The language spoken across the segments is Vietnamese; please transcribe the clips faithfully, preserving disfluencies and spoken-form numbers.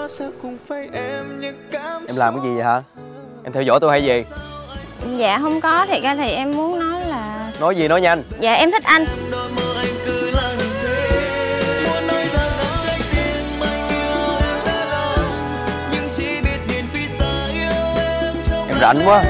Em làm cái gì vậy hả? Em theo dõi tôi hay gì? Dạ không có, thiệt ra thì em muốn nói là... Nói gì nói nhanh. Dạ em thích anh. Em rảnh quá.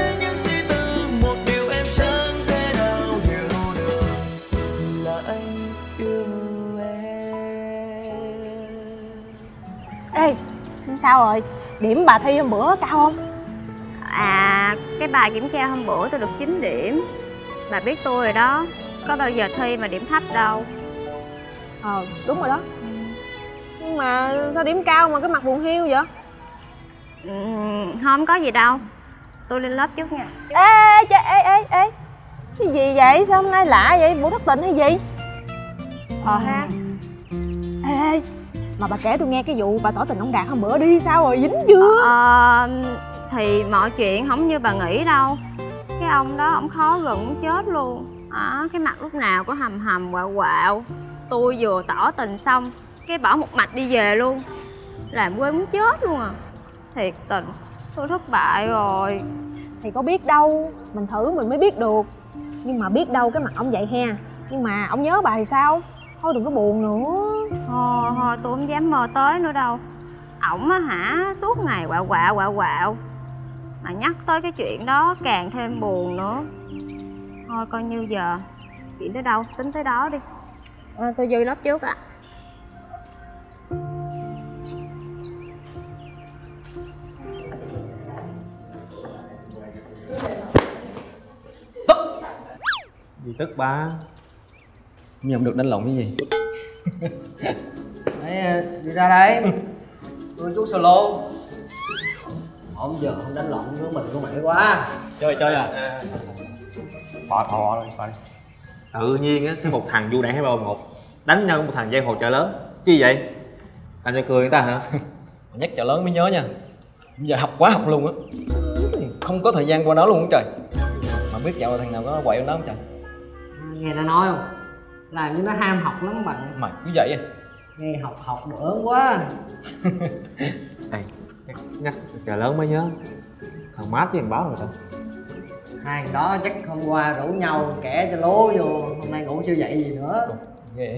Ê, sao rồi? Điểm bà thi hôm bữa cao không? À, cái bài kiểm tra hôm bữa tôi được chín điểm. Bà biết tôi rồi đó, có bao giờ thi mà điểm thấp đâu. Ờ, đúng rồi đó. Nhưng mà sao điểm cao mà cái mặt buồn hiu vậy? Ừ, không có gì đâu. Tôi lên lớp trước nha. Ê, ê, ê, ê, ê. Cái gì vậy? Sao hôm nay lạ vậy? Bộ thất tình hay gì? Ờ ha. Ê, ê, mà bà kể tôi nghe cái vụ bà tỏ tình ông Đạt hôm bữa đi, sao rồi, dính chưa? Ờ, thì mọi chuyện không như bà nghĩ đâu. Cái ông đó ông khó gần muốn chết luôn à, cái mặt lúc nào có hầm hầm quạo quạo. Tôi vừa tỏ tình xong cái bỏ một mạch đi về luôn, làm quê muốn chết luôn à. Thiệt tình, tôi thất bại rồi. Thì có biết đâu, mình thử mình mới biết được. Nhưng mà biết đâu cái mặt ông vậy ha. Nhưng mà ông nhớ bà thì sao? Thôi đừng có buồn nữa. Thôi thôi tôi không dám mơ tới nữa đâu. Ổng á hả, suốt ngày quạo quạo quạo quạo. Mà nhắc tới cái chuyện đó càng thêm buồn nữa. Thôi coi như giờ chuyện tới đâu tính tới đó đi. À, tôi dư lớp trước ạ. Tức gì tức ba? Nhưng không được đánh lộn cái gì. Đấy, đi ra đây. Tôi chú solo. Hôm giờ không đánh lộn với mình của mày quá. Chơi chơi à? Bỏ bỏ rồi coi. Tự nhiên á, cái một thằng vô đảng hai ba một đánh nhau với một thằng giang hồ chợ lớn. Chi vậy? Anh đang cười người ta hả? Nhắc chợ lớn mới nhớ nha. Bây giờ học quá học luôn á. Không có thời gian qua đó luôn á trời. Mà biết dạo thằng nào có quậy bên đó không trời? Nghe nó nói không? Làm như nó ham học lắm bạn. Mày cứ vậy à? Nghe học học đồ ớn quá. Ê, nhắc chợ lớn mới nhớ. Thằng Mát với thằng Báo rồi sao? Hai thằng đó chắc hôm qua rủ nhau kẻ cho lố vô. Hôm nay ngủ chưa dậy gì nữa. Ghê.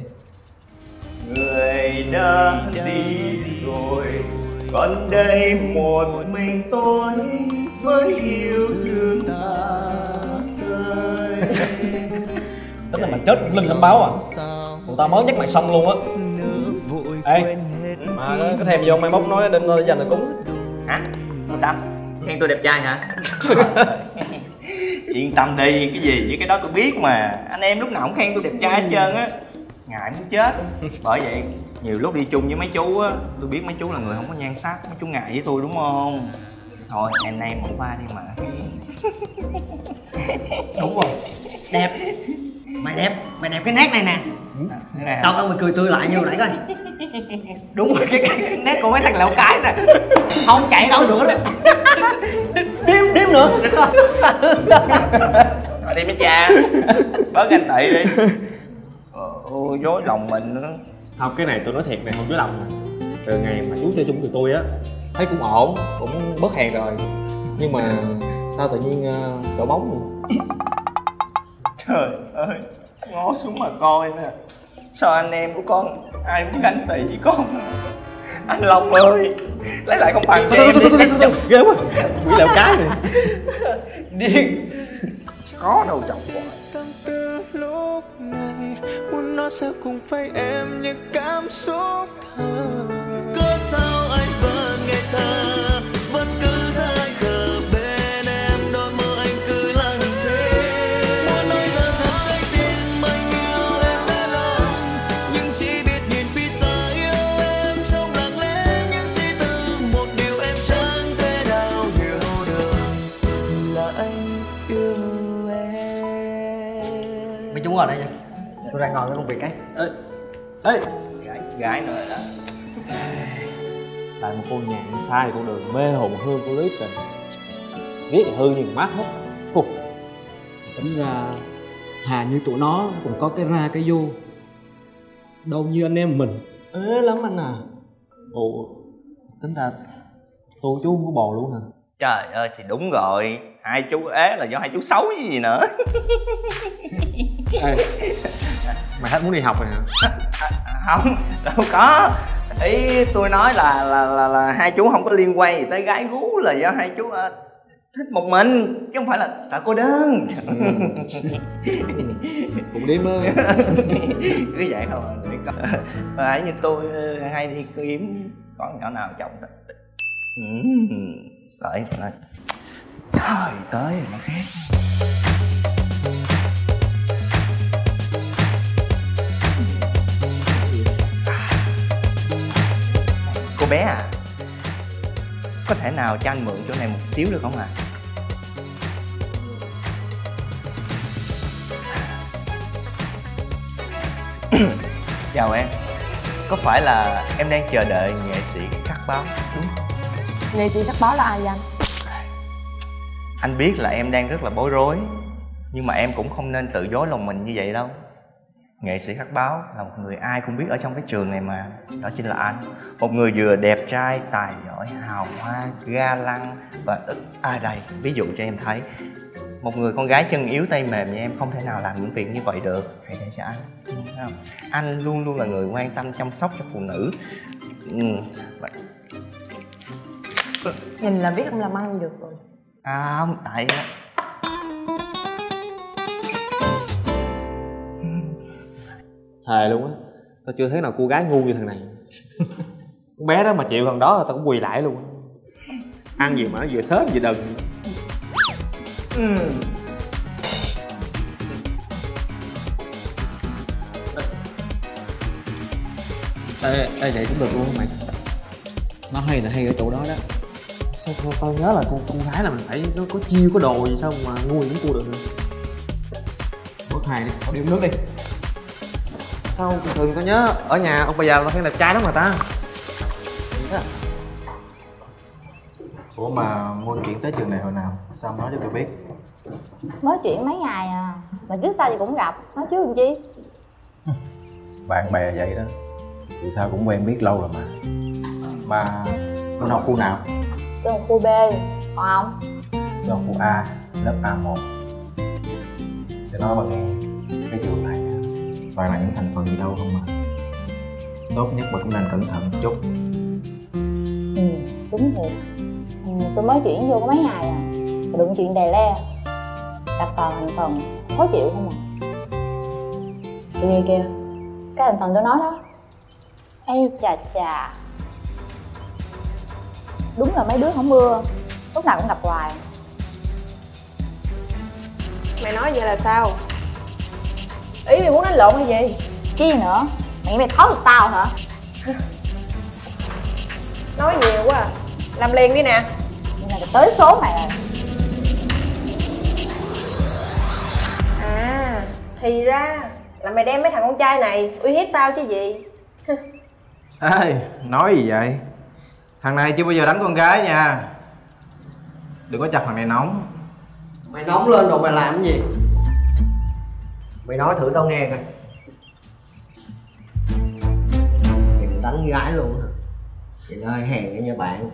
Người đã đi rồi, còn đây một mình tôi với yêu thương ta tươi. Tức là mày chết linh lắm Báo à? Tụi tao mới nhắc mày xong luôn á. Ê, mà có thèm vô mai mốt nói đến nơi dành là cúng. Hả? Sao Tâm? Khen tôi đẹp trai hả? Yên tâm đi, cái gì với cái đó tôi biết mà. Anh em lúc nào cũng khen tôi đẹp trai hết trơn á. Ngại muốn chết. Bởi vậy nhiều lúc đi chung với mấy chú á, tôi biết mấy chú là người không có nhan sắc, mấy chú ngại với tôi đúng không? Thôi em em một pha đi mà. Đúng rồi. Đẹp. Mày đẹp, mày đẹp cái nét này nè. Đâu đâu mày cười tươi lại như hồi nãy coi. Đúng rồi, cái, cái, cái nét của mấy thằng lẹo cái nè. Không chạy đâu nữa đó. Đếm đếm nữa. Thôi đi mấy cha. Bớt ganh tị đi. Ôi dối lòng mình nữa. Không, cái này tôi nói thiệt này, không dối lòng nè. Từ ngày mà chú chơi chung với tôi á, thấy cũng ổn, cũng bớt hèn rồi. Nhưng mà sao tự nhiên uh, đổ bóng vậy? Trời ơi, ngó xuống mà coi nè. Sao anh em của con ai cũng ganh tị với con. Anh Long ơi, lấy lại công bằng cho em đi. Ghê quá, quỷ lẹo cái này. Điên. Có đâu chồng quá. Muốn nói sao cũng phải em những cảm xúc thơ. Có sao anh vẫn ngày thơ, vẫn cứ dài khờ bên em, đôi mơ anh cứ lặng thế. Muốn nói ra rằng trái tim anh yêu em đã lòng, nhưng chỉ biết nhìn phía xa yêu em trong lặng lẽ những suy tư. Một điều em chẳng thể nào hiểu được là anh yêu em. Mấy chú ở đây nha. Tôi đang ngồi với công việc ấy. Ê, ê. Gái, gái nữa rồi đó. Tại một cô nhạn sai con đường mê hồn hương của lý tình. Viết là hư nhưng mát hết. Phục. Tính ra thà như tụi nó cũng có cái ra cái vô. Đâu như anh em mình. Ế lắm anh à. Ủa, tính ra tôi chú không có bồ luôn hả? Trời ơi thì đúng rồi, hai chú ế là do hai chú xấu với gì nữa. Ê, mày hết muốn đi học rồi hả? À, không, đâu có. Ý tôi nói là là là, là hai chú không có liên quan gì tới gái gú, là do hai chú uh, thích một mình chứ không phải là sợ cô đơn. Cũng điếm á. Cứ vậy thôi để có phải như tôi hay đi kiếm có nhỏ nào chồng thích. Đợi em nói thời tới rồi nó khác. Cô bé à, có thể nào cho anh mượn chỗ này một xíu được không ạ? À? Chào em, có phải là em đang chờ đợi nghệ sĩ cắt báo đúng không? Nghệ sĩ cắt báo là ai vậy anh? Anh biết là em đang rất là bối rối, nhưng mà em cũng không nên tự dối lòng mình như vậy đâu. Nghệ sĩ cắt báo là một người ai cũng biết ở trong cái trường này mà. Đó chính là anh. Một người vừa đẹp trai, tài giỏi, hào hoa, ga lăng và ít ai đây. Ví dụ cho em thấy, một người con gái chân yếu tay mềm như em không thể nào làm những việc như vậy được. Hãy để cho anh. Không? Anh luôn luôn là người quan tâm chăm sóc cho phụ nữ. Ừ. Nhìn là biết không làm ăn được rồi. À không, tại Thề luôn á, tao chưa thấy nào cô gái ngu như thằng này. Con bé đó mà chịu thằng đó tao cũng quỳ lại luôn. Ăn gì mà nó vừa sớm vừa đần. ừ. Ê, ê vậy cũng được luôn mày. Nó hay là hay ở chỗ đó đó. Sao tao, tao nhớ là con con gái là mình phải nó có chiêu có đồ gì sao mà ngu những cô được nữa. Bớt hài đi, có điểm nước đi. Sao thường thường tao nhớ ở nhà ông bà già tao thấy đẹp trai lắm mà ta. Ủa mà Ngôn chuyển tới trường này hồi nào? Sao không nói cho tôi biết? Mới chuyển mấy ngày à, mà trước sau gì cũng gặp, nói chứ làm chi. Bạn bè vậy đó, dù sao cũng quen biết lâu rồi mà. Mà Ngôn học khu nào? Tôi học khu B, còn ông? Tôi học khu A, lớp A một. Để nói bà nghe, cái trường này toàn là những thành phần gì đâu không mà. Tốt nhất bà cũng nên cẩn thận một chút. Ừ, đúng thiệt. Ừ, tôi mới chuyển vô có mấy ngày à, mà đụng chuyện đè le, đặt vào thành phần khó chịu không à. Tôi nghe kìa, cái thành phần tôi nói đó. Ây chà chà, đúng là mấy đứa không mưa, lúc nào cũng gặp hoài. Mày nói vậy là sao? Ý mày muốn đánh lộn hay gì? Chứ gì nữa, mày nghĩ mày tháo được tao hả? Nói nhiều quá à. Làm liền đi nè. Nhưng mà tới số mày rồi. À, thì ra là mày đem mấy thằng con trai này uy hiếp tao chứ gì. Ê, nói gì vậy? Thằng này chưa bao giờ đánh con gái nha. Đừng có chọc thằng này nóng. Mày nóng lên rồi mày làm cái gì? Mày nói thử tao nghe coi. Mày định đánh gái luôn hả? Thì nó hơi hèn đó nha bạn.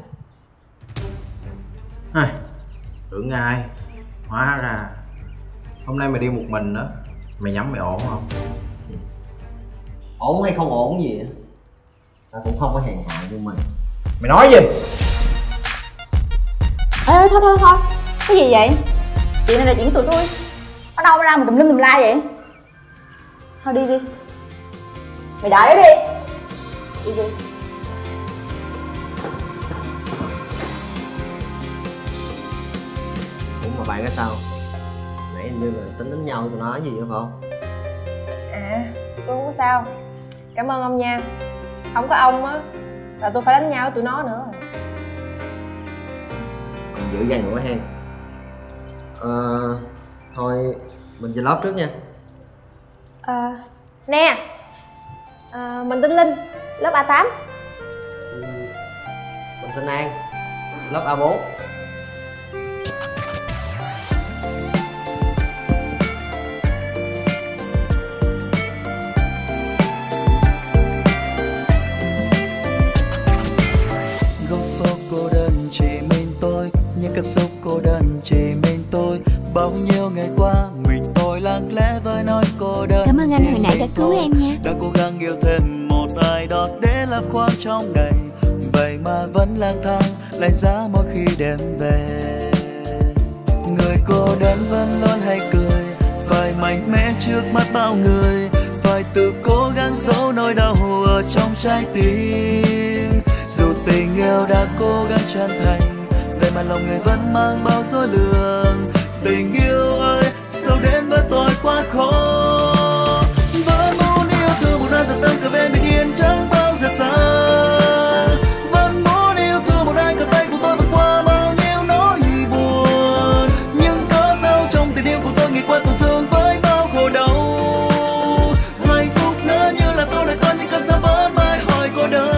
Ai, tưởng ai? Hóa ra hôm nay mày đi một mình đó. Mày nhắm mày ổn không? Ổn hay không ổn gì á, tao cũng không có hèn hạ như mày. Mày nói gì? Ê thôi thôi thôi, cái gì vậy? Chuyện này là chuyện của tụi tôi. Ở đâu ra mà tùm lum tùm la vậy? Thôi đi đi. Mày đợi đó đi. Đi đi. Ủa mà bạn cái sao? Nãy hình như là tính đánh nhau tụi nó gì phải không? À, tôi không có sao. Cảm ơn ông nha. Không có ông á là tôi phải đánh nhau với tụi nó nữa. Còn giữ gan nữa ha. Ờ, thôi mình chơi lớp trước nha. À, nè, à, mình tên Linh, lớp A tám. Ừ, mình tên An, lớp A bốn. gọi chỉ mình tôi, những cảm xúc cô đơn chỉ mình tôi. Bao nhiêu ngày qua mình tôi lặng lẽ với nỗi cô đơn. Cảm ơn anh hồi nãy đã cứu em nha. Đã cố gắng yêu thêm một ai đó để làm khoáng trong ngày, vậy mà vẫn lang thang lạnh giá mỗi khi đêm về. Người cô đơn vẫn luôn hay cười, phải mạnh mẽ trước mắt bao người, phải tự cố gắng giấu nỗi đau ở trong trái tim. Dù tình yêu đã cố gắng chân thành, vậy mà lòng người vẫn mang bao dối lường. Tình yêu ơi, sao đến với tôi quá khó. Vẫn muốn yêu thương một ai thật tâm cả bên bình yên chẳng bao giờ xa. Vẫn muốn yêu thương một ai cả tay của tôi vượt qua bao nhiêu nỗi buồn. Nhưng có sao trong tình yêu của tôi ngày qua tổn thương với bao khổ đau. Hạnh phúc ngỡ như là tôi đã có những cơn sóng vẫn mãi hỏi cô đơn.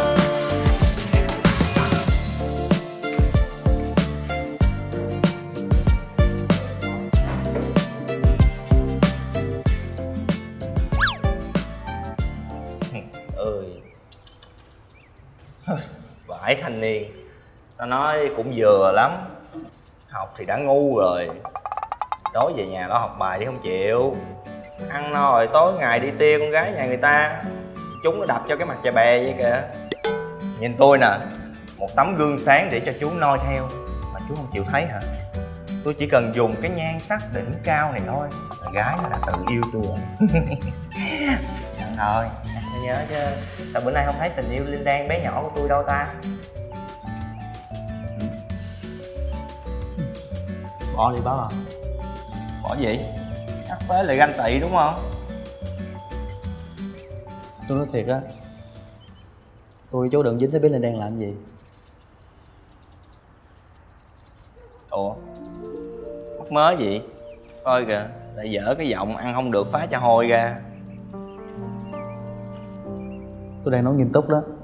Vãi thanh niên, tao nói cũng vừa lắm. Học thì đã ngu rồi, tối về nhà lo học bài đi không chịu. Ăn no rồi tối ngày đi tia con gái nhà người ta, chúng nó đập cho cái mặt chà bè vậy kìa. Nhìn tôi nè, một tấm gương sáng để cho chú noi theo, mà chú không chịu thấy hả? Tôi chỉ cần dùng cái nhan sắc đỉnh cao này thôi là gái nó đã tự yêu tôi rồi. Nhận thôi, tôi nhớ chứ. Sao bữa nay không thấy tình yêu linh đan bé nhỏ của tôi đâu ta? Bỏ đi báo à? Bỏ gì? Chắc phải là ganh tị đúng không? Tôi nói thiệt á, tôi chú đừng dính tới bé Linh Đan làm gì. Ủa? Mắc mớ gì? Coi kìa, lại dở cái giọng ăn không được phá cho hôi ra. Tôi đang nói nghiêm túc đó.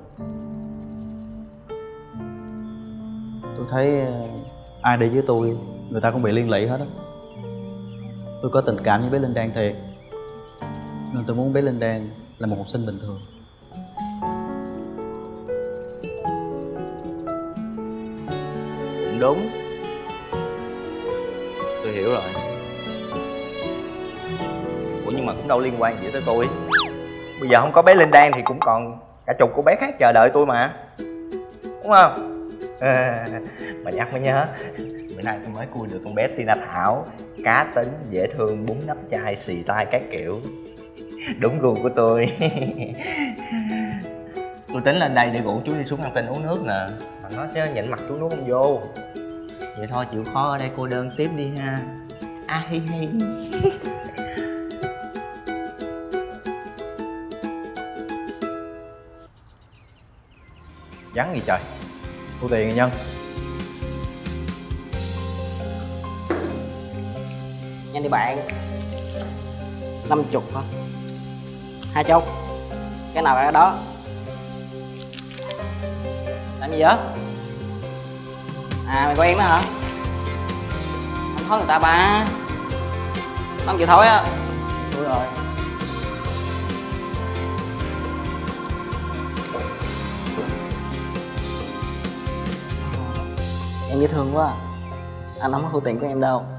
Tôi thấy ai đi với tôi, người ta cũng bị liên lụy hết á. Tôi có tình cảm với bé Linh Đan thiệt, nên tôi muốn bé Linh Đan là một học sinh bình thường. Cũng đúng. Tôi hiểu rồi. Ủa nhưng mà cũng đâu liên quan gì tới tôi. Bây giờ không có bé Linh Đan thì cũng còn cả chục cô bé khác chờ đợi tôi mà, đúng không? À, mà nhắc mới nhớ, bữa nay tôi mới cua được con bé Tina Thảo, cá tính, dễ thương, bún nắp chai, xì tai các kiểu. Đúng gu của tôi. Tôi tính lên đây để rủ chú đi xuống căng tin uống nước nè, mà nó chứ nhịn mặt chú nuốt không vô. Vậy thôi chịu khó ở đây cô đơn tiếp đi ha. À hi hi. Vắng gì trời, thu tiền nhân. Nhanh đi bạn. Năm chục hả? Hai chục. Cái nào cái đó. Làm gì vậy? À mày quen đó hả? Không thôi người ta ba. Năm triệu thôi á. Thôi rồi. Em dễ thương quá. Anh không có thu tiền của em đâu.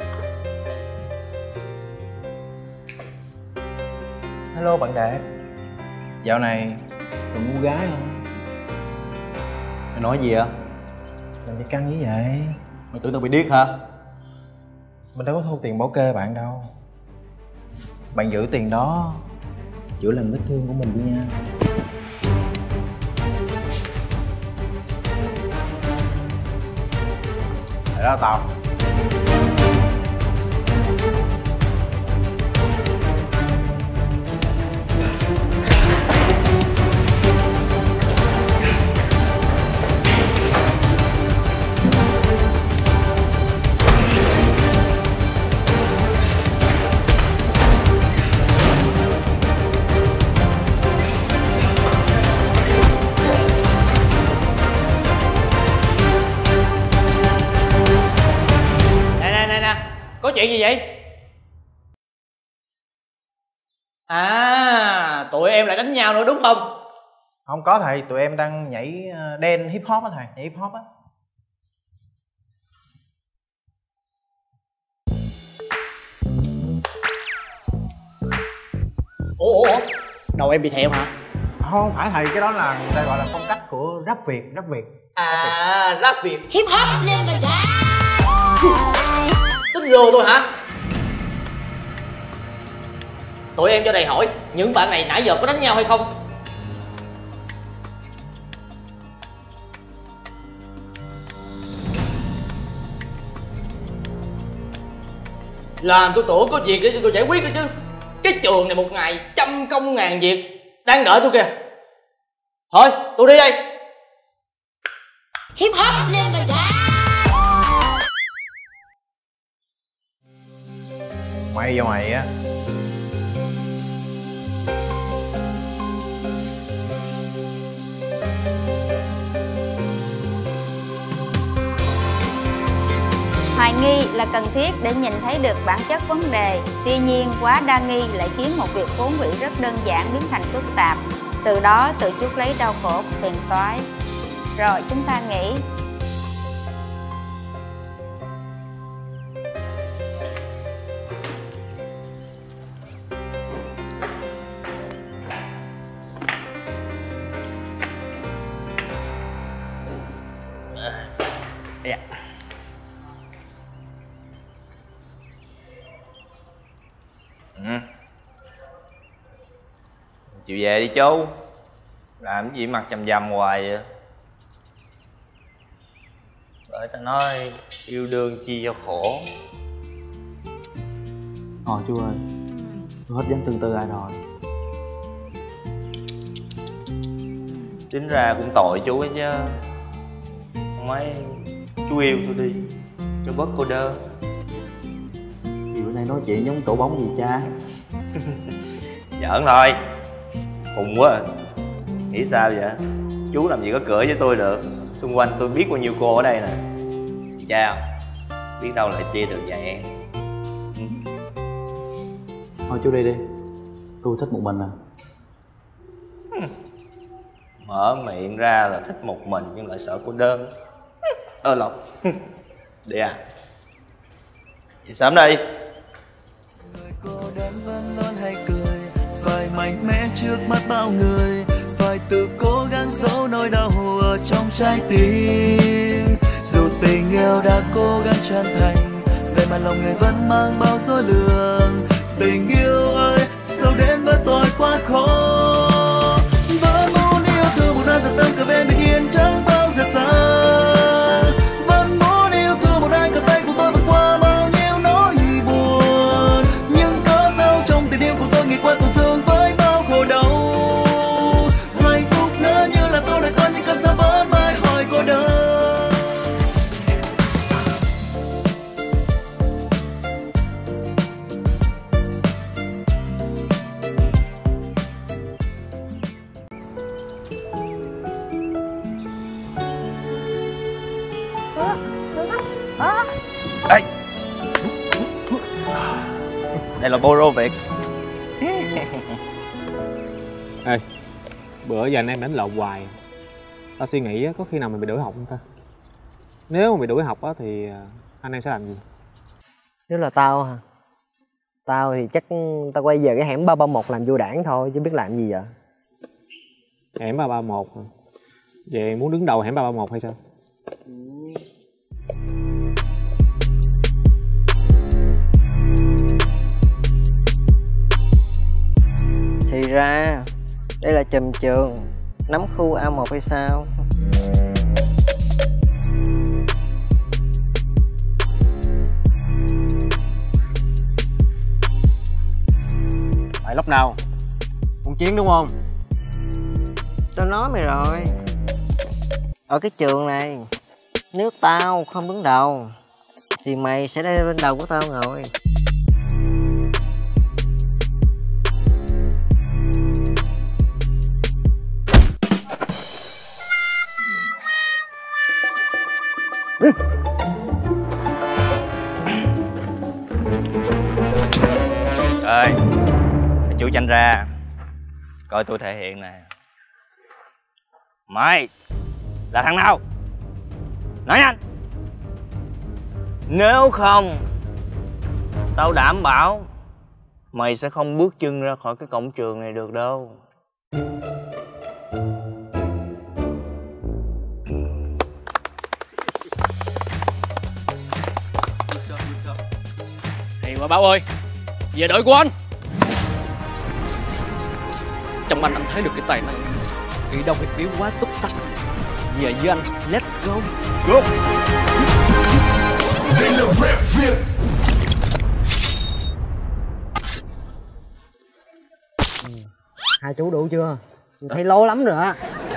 Hello bạn Đạt. Dạo này còn mua gái không? Mày nói gì vậy? Làm gì căng như vậy? Mày tưởng tao bị điếc hả? Mình đâu có thu tiền bảo kê bạn đâu. Bạn giữ tiền đó chữa lành vết thương của mình đi nha. Để đó tao. Có chuyện gì vậy? À, tụi em lại đánh nhau nữa đúng không? Không có thầy, tụi em đang nhảy dance hip hop á thầy, nhảy hip hop á. Ủa ủa ủa đầu em bị thẹo hả? Không phải thầy, cái đó là người ta gọi là phong cách của rap Việt. Rap Việt À rap Việt Hip hop lên mà trả. tính lừa tôi hả? Tụi em cho đầy hỏi những bạn này nãy giờ có đánh nhau hay không? Làm tôi tưởng có việc để cho tôi giải quyết đó chứ. Cái trường này một ngày trăm công ngàn việc đang đợi tôi kìa. Thôi tôi đi đây. Hip hop lên mà trả. Mày và mày á, Hoài nghi là cần thiết để nhìn thấy được bản chất vấn đề. Tuy nhiên, quá đa nghi lại khiến một việc vốn bị rất đơn giản biến thành phức tạp. Từ đó tự chuốc lấy đau khổ, phiền toái. Rồi chúng ta nghĩ Dạ. Ừ. Chịu về đi chú. Làm cái gì mặt chằm chằm hoài vậy? Bởi ta nói yêu đương chi cho khổ. Ờ chú ơi, tôi hết dám tương tư ai rồi. Tính ra cũng tội chú ấy chứ. Mấy chú yêu tôi đi cho bớt cô đơn. Thì bữa nay nói chuyện giống tổ bóng gì cha. Giỡn thôi. Khùng quá à. Nghĩ sao vậy? Chú làm gì có cửa với tôi được. Xung quanh tôi biết bao nhiêu cô ở đây nè. Cha không? Biết đâu lại chia được vậy. Ừ. Thôi chú đi đi, tôi thích một mình à. Mở miệng ra là thích một mình nhưng lại sợ cô đơn. Ơ lộn. Đi à. Đi sớm đi. Cô đơn vẫn luôn hay cười, phải mạnh mẽ trước mắt bao người, phải tự cố gắng giấu nỗi đau ở trong trái tim. Dù tình yêu đã cố gắng chân thành, vậy mà lòng người vẫn mang bao dối lường. Tình yêu ơi, sao đến với tôi quá khó. Vẫn muốn yêu thương một ai thật tâm cả bên bình yên chẳng bao giờ xa. Vẫn muốn yêu thương một ai cả tay của tôi vượt qua bao nhiêu nỗi buồn. Nhưng có sao trong tình yêu của tôi nghĩ qua tổn thương với bao khổ đau. Hạnh phúc ngỡ như là tôi đã có những cơn sóng vẫn mãi hỏi cô đơn. Đây. Đây là Boro Việt. Ê, bữa giờ anh em đánh lộn hoài. Tao suy nghĩ có khi nào mình bị đuổi học không ta? Nếu mà bị đuổi học á thì anh em sẽ làm gì? Nếu là tao hả? Tao thì chắc tao quay về cái hẻm ba ba một làm vô đảng thôi chứ biết làm gì vậy. Hẻm ba ba một hả? Vậy muốn đứng đầu hẻm ba ba một hay sao? Thì ra đây là trùm trường nắm khu A một hay sao? Phải lúc nào? Muốn chiến đúng không? Tao nói mày rồi. Ở cái trường này, nếu tao không đứng đầu thì mày sẽ đi lên đầu của tao rồi. Ơi, chú Chanh ra coi tôi thể hiện nè. Mày là thằng nào? Nói nhanh. Nếu không tao đảm bảo mày sẽ không bước chân ra khỏi cái cổng trường này được đâu. Hay quá Báo ơi, về đội của anh. Trong anh anh thấy được cái tài năng, kỳ đông cái phiếu quá xuất sắc. Về với anh, let's go. Go. Hai chú đủ chưa? Mình thấy lố lắm rồi á.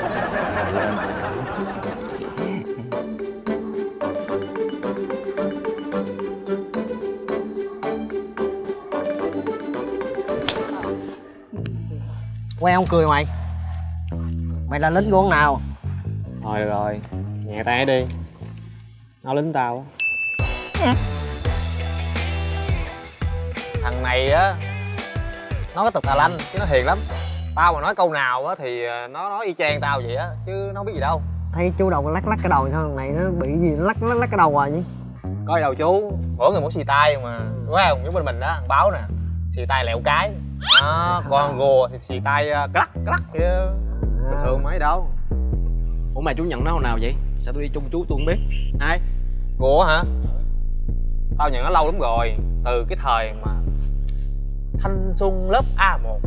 Quen không cười mày? Mày là lính của con nào? Thôi được rồi, nhẹ tay đi. Nó lính tao. Thằng này á, nó có tật tà lanh chứ nó hiền lắm. Tao mà nói câu nào á thì nó nói y chang tao vậy á, chứ nó không biết gì đâu. Thấy chú đầu lắc lắc cái đầu thôi, thằng này nó bị gì nó lắc lắc lắc cái đầu rồi nhỉ? Có gì đâu chú, mỗi người mỗi xì tay mà. Đúng không? Giống bên mình đó, thằng Báo nè, xì tay lẹo cái. Đó, còn gùa thì xì tay cắt cắt chứ bình thường mấy đâu. Ủa mà chú nhận nó hồi nào vậy? Sao tôi đi chung chú tôi không biết. Ai? Gùa hả? Tao nhận nó lâu lắm rồi, từ cái thời mà thanh xuân lớp A một.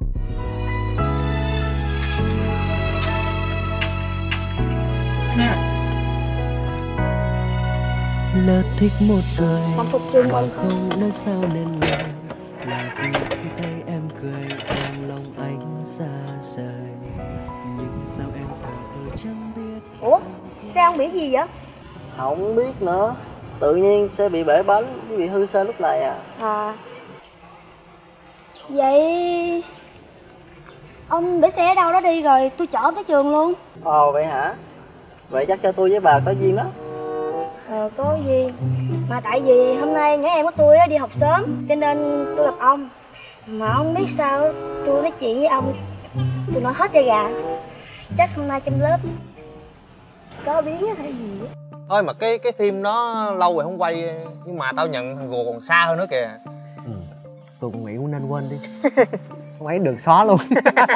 Lỡ thích một người Con phục trường mà không nói sao nên lời, là vì khi thấy em cười làm lòng anh xa rời. Nhưng sao em thở ở chẳng biết. Ủa sao không biết gì vậy? Không biết nữa, tự nhiên sẽ bị bể bánh với bị hư xe lúc này à. À vậy ông để xe ở đâu đó đi rồi tôi chở tới trường luôn. Ồ vậy hả? Vậy chắc cho tôi với bà có duyên đó. Ờ có gì mà tại vì hôm nay nhỏ em của tôi đi học sớm cho nên tôi gặp ông, mà ông biết sao tôi nói chuyện với ông tôi nói hết da gà. Chắc hôm nay trong lớp có biến hay gì á. Thôi mà cái cái phim đó lâu rồi không quay, nhưng mà tao nhận thằng gùa còn xa hơn nữa kìa. Ừ, tôi cũng nghĩ cũng nên quên đi. Không ấy được xóa luôn.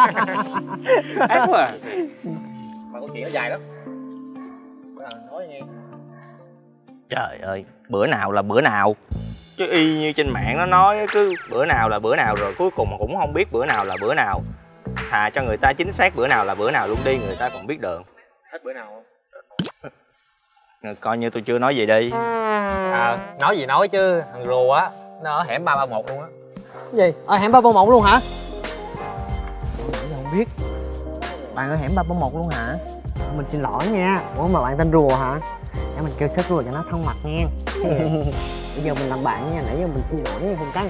Ác quá à. Mà câu chuyện nó dài lắm. Nói nghe. Trời ơi, bữa nào là bữa nào, chứ y như trên mạng nó nói cứ bữa nào là bữa nào, rồi cuối cùng cũng không biết bữa nào là bữa nào. Thà cho người ta chính xác bữa nào là bữa nào luôn đi, người ta còn biết đường. Hết bữa nào không? Coi như tôi chưa nói gì đi. À, nói gì nói chứ, thằng rùa á, nó ở hẻm ba ba một luôn á. Gì? Ở hẻm ba ba một luôn hả? Không biết. Bạn ở hẻm ba ba một luôn hả? Mình xin lỗi nha. Ủa mà bạn tên Rùa hả? Để mình kêu sếp Rùa cho nó thân mật nha. Bây giờ mình làm bạn nha, nãy giờ mình xin lỗi nha Hùng Căng.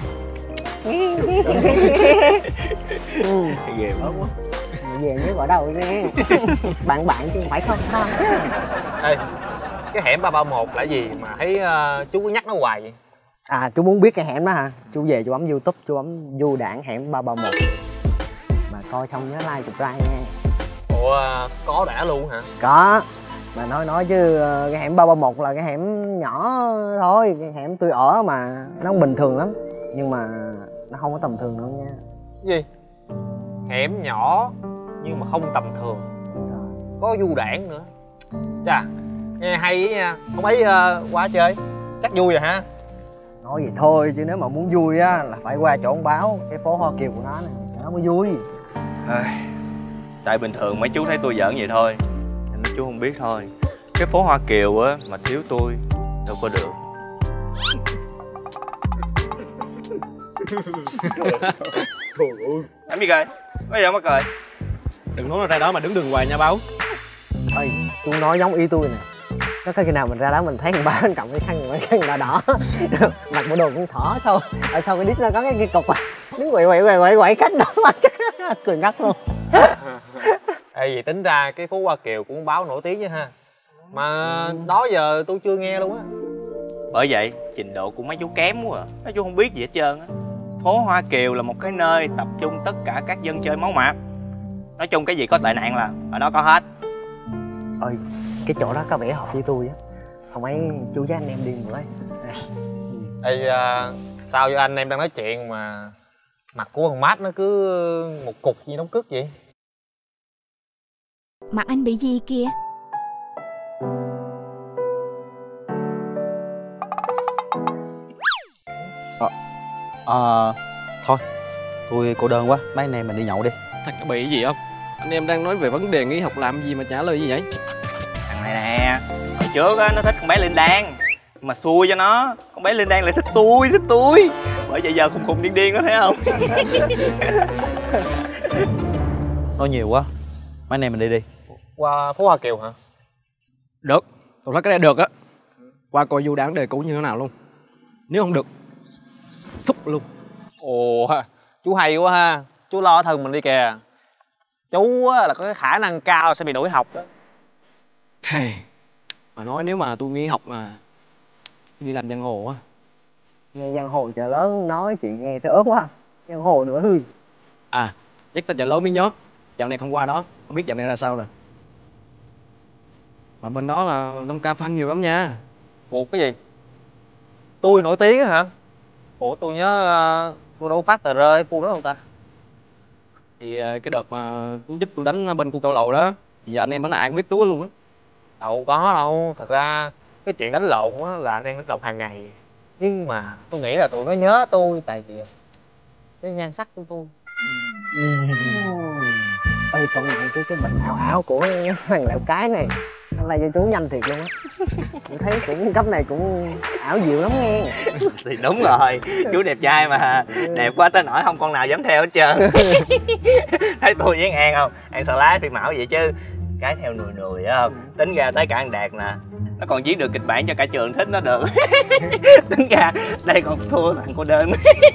Ừ. Ghê quá quá. Về nhớ gọi đâu nha. Bạn bạn chứ không phải không thôi. Ê, cái hẻm ba ba một là gì mà thấy uh, chú cứ nhắc nó hoài vậy? À chú muốn biết cái hẻm đó hả? Chú về chú bấm YouTube, chú bấm Du Đảng hẻm ba ba một. Mà coi xong nhớ like chụp like nha. Ủa có đã luôn hả? Có. Mà nói nói chứ cái hẻm ba ba một là cái hẻm nhỏ thôi, cái hẻm tôi ở mà nó không bình thường lắm, nhưng mà nó không có tầm thường đâu nha. Gì? Hẻm nhỏ nhưng mà không tầm thường, có Du Đảng nữa. Chà, nghe hay ý nha. Không ấy uh, qua chơi chắc vui rồi hả? Nói vậy thôi chứ nếu mà muốn vui á là phải qua chỗ ông Báo, cái phố Hoa Kiều của nó này nó mới vui. À, tại bình thường mấy chú thấy tôi giỡn vậy thôi, nên mấy chú không biết thôi. Cái phố Hoa Kiều á mà thiếu tôi đâu có được. Làm gì cười? Có gì đâu mà cười. Đừng nói ra đó mà đứng đường hoài nha Báo. Ơi, chú nói giống y tôi nè. Có khi nào mình ra đó mình thấy thằng Báo anh cộng cái khăn cái khăn đỏ đỏ mặc bộ đồ con thỏ sau ở sau cái đít nó có cái, cái cục à, đứng quậy quậy quậy quậy quậy cách đó mà cười ngắt luôn. Ê vậy tính ra cái phố Hoa Kiều cũng Báo nổi tiếng chứ ha, mà đó giờ tôi chưa nghe luôn á. Bởi vậy trình độ của mấy chú kém quá à. Mấy chú không biết gì hết trơn á. Phố Hoa Kiều là một cái nơi tập trung tất cả các dân chơi máu mạp. Nói chung cái gì có tệ nạn là ở đó có hết. Ơi, cái chỗ đó có vẻ hợp với tôi á. Không ấy chú với anh em đi một lấy. Ê, uh, sao với anh em đang nói chuyện mà Mặt của thằng Mát nó cứ một cục gì nóng cức vậy? Mặt anh bị gì kìa? Ờ, à, thôi, tôi cô đơn quá, mấy anh em mình đi nhậu đi. Thật bị gì không? Anh em đang nói về vấn đề nghỉ học làm gì mà trả lời gì vậy? Thằng này nè, hồi trước á nó thích con bé Linh Đan, mà xui cho nó, con bé Linh Đan lại thích tôi, thích tôi. Bởi vậy giờ khùng khùng điên điên có thấy không? Nói nhiều quá, mấy anh em mình đi đi. Qua phố Hoa Kiều hả? Được, tôi thấy cái này được á. Qua coi du đáng đề cũ như thế nào luôn. Nếu không được, xúc luôn. Ồ, chú hay quá ha. Chú lo thân mình đi kìa. Chú á, là có cái khả năng cao sẽ bị đuổi học đó. Hey, mà nói nếu mà tôi nghỉ học mà đi làm giang hồ á. Nghe giang hồ chợ lớn nói chuyện nghe thấy ớt quá. Giang hồ nữa hư. À, chắc ta chợ lớn mới nhớ. Dạo này không qua đó, không biết dạo này ra sao rồi. Mà bên đó là Long Ca fan nhiều lắm nha. Ủa cái gì? Tôi nổi tiếng hả? Ủa tôi nhớ uh, tôi đâu phát tờ rơi khu đó không ta? Thì uh, cái đợt mà giúp tôi đánh bên khu cao lầu đó, thì giờ anh em vẫn là ai cũng biết tôi luôn á. Đâu có đâu, thật ra cái chuyện đánh lộn á là anh em đánh lộn hàng ngày. Nhưng mà tôi nghĩ là tụi nó nhớ tôi tại vì cái nhan sắc của tôi. Ê, con này cái cái bệnh ảo ảo của thằng Lẹo Cái này nó lây cho chú nhanh thiệt luôn á. Tôi thấy cũng cấp này cũng ảo diệu lắm nghe. Thì đúng rồi, chú đẹp trai mà, đẹp quá tới nỗi không con nào dám theo hết trơn. Thấy tôi với An không? An sợ lái phi mão vậy chứ cái theo nùi nùi á không? Tính ra tới cả anh Đạt nè, nó còn viết được kịch bản cho cả trường thích nó được. Tính ra đây còn thua thằng cô đơn.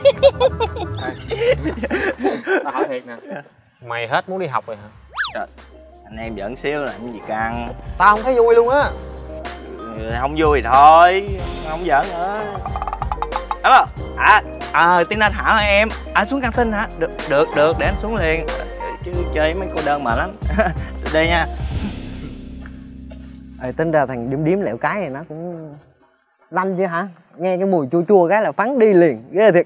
Tao hỏi thiệt nè, mày hết muốn đi học rồi hả? Trời, anh em giỡn xíu làm cái gì căng. Tao không thấy vui luôn á. Ừ, không vui thì thôi, không giỡn nữa. Alo, à, à tin anh Thảo hả em? À xuống căng tin hả? Được, được, được, để anh xuống liền. Chứ chơi mấy cô đơn mệt lắm. Đi nha. Ê, tính ra thằng điếm điếm Lẹo Cái này nó cũng lanh chứ hả? Nghe cái mùi chua chua cái là phắn đi liền, ghê thiệt.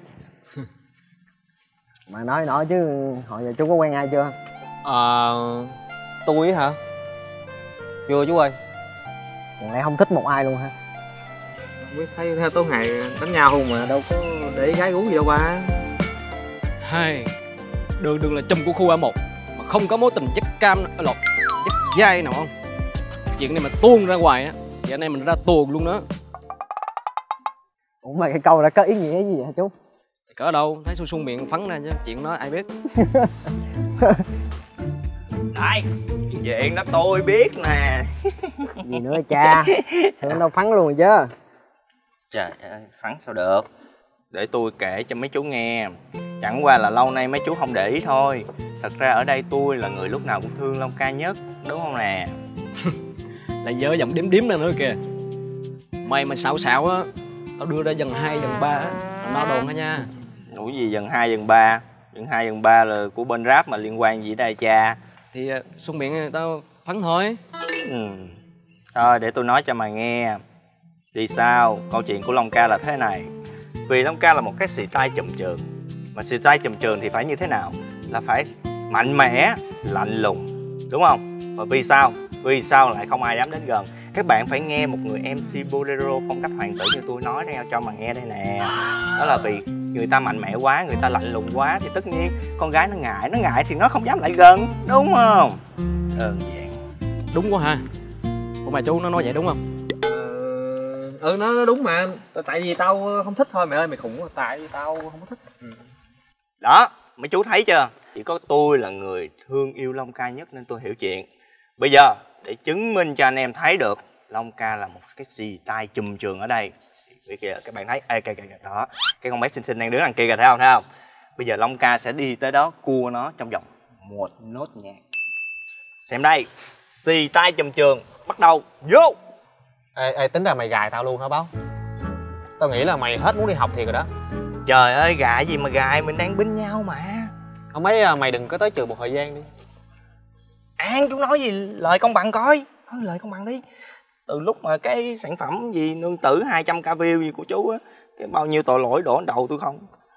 Mà nói nói chứ hồi giờ chú có quen ai chưa? Ờ... À, tôi hả? Chưa chú ơi. Chẳng lẽ không thích một ai luôn hả? Không biết thấy theo tối ngày đánh nhau không mà đâu có để gái gú gì đâu ba. Hai, đường đường là chùm của khu A một mà không có mối tình chất cam lột chất dai nào không? Chuyện này mà tuôn ra ngoài á thì anh em mình ra tuồng luôn đó. Ủa mà cái câu đã có ý nghĩa gì hả chú? Thì cỡ đâu, thấy xuân xuân miệng phắn ra chứ chuyện đó ai biết. Đây, chuyện đó tôi biết nè. Gì nữa cha? Tưởng đâu phắn luôn rồi chứ. Trời ơi, phắn sao được. Để tôi kể cho mấy chú nghe. Chẳng qua là lâu nay mấy chú không để ý thôi. Thật ra ở đây tôi là người lúc nào cũng thương Long Ca nhất, đúng không nè? Lại dở giọng điếm điếm ra nữa kìa. Mày mà xạo xạo á, tao đưa ra dần hai dần ba á, nó đồn hả nha. Ủa gì dần hai dần ba? Dần hai dần ba là của bên rap mà liên quan gì đây cha? Thì uh, xuân miệng tao phắn thôi. Ừ. Thôi để tôi nói cho mày nghe. Vì sao? Câu chuyện của Long Ca là thế này. Vì Long Ca là một cái style chùm trường. Mà style chùm trường thì phải như thế nào? Là phải mạnh mẽ, lạnh lùng, đúng không? Và vì sao? Vì sao lại không ai dám đến gần? Các bạn phải nghe một người em xê bolero phong cách hoàng tử như tôi nói đây cho mà nghe đây nè. Đó là vì người ta mạnh mẽ quá, người ta lạnh lùng quá thì tất nhiên con gái nó ngại, nó ngại thì nó không dám lại gần, đúng không? Đơn giản. Đúng quá ha. Ủa mà chú nó nói vậy đúng không? Ừ, nó, nó đúng mà. Tại vì tao không thích thôi mày ơi, mày khủng. Tại vì tao không thích. Ừ. Đó, mấy chú thấy chưa? Chỉ có tôi là người thương yêu Long Ca nhất nên tôi hiểu chuyện. Bây giờ để chứng minh cho anh em thấy được Long Ca là một cái xì tai chùm trường ở đây. Bây giờ các bạn thấy, ê kìa kìa đó, cái con bé xinh xinh đang đứng đằng kia kìa, thấy không, thấy không? Bây giờ Long Ca sẽ đi tới đó cua nó trong vòng một nốt nhạc. Xem đây, xì tai chùm trường, bắt đầu, vô. Ê, ê tính ra mày gài tao luôn hả Báo? Tao nghĩ là mày hết muốn đi học thiệt rồi đó. Trời ơi, gài gì mà gài, mình đang binh nhau mà. Không mấy mày đừng có tới trường một thời gian đi. An, chú nói gì lời công bằng coi. Nói lời công bằng đi. Từ lúc mà cái sản phẩm gì nương tử hai trăm k view gì của chú á, cái bao nhiêu tội lỗi đổ đầu tôi không.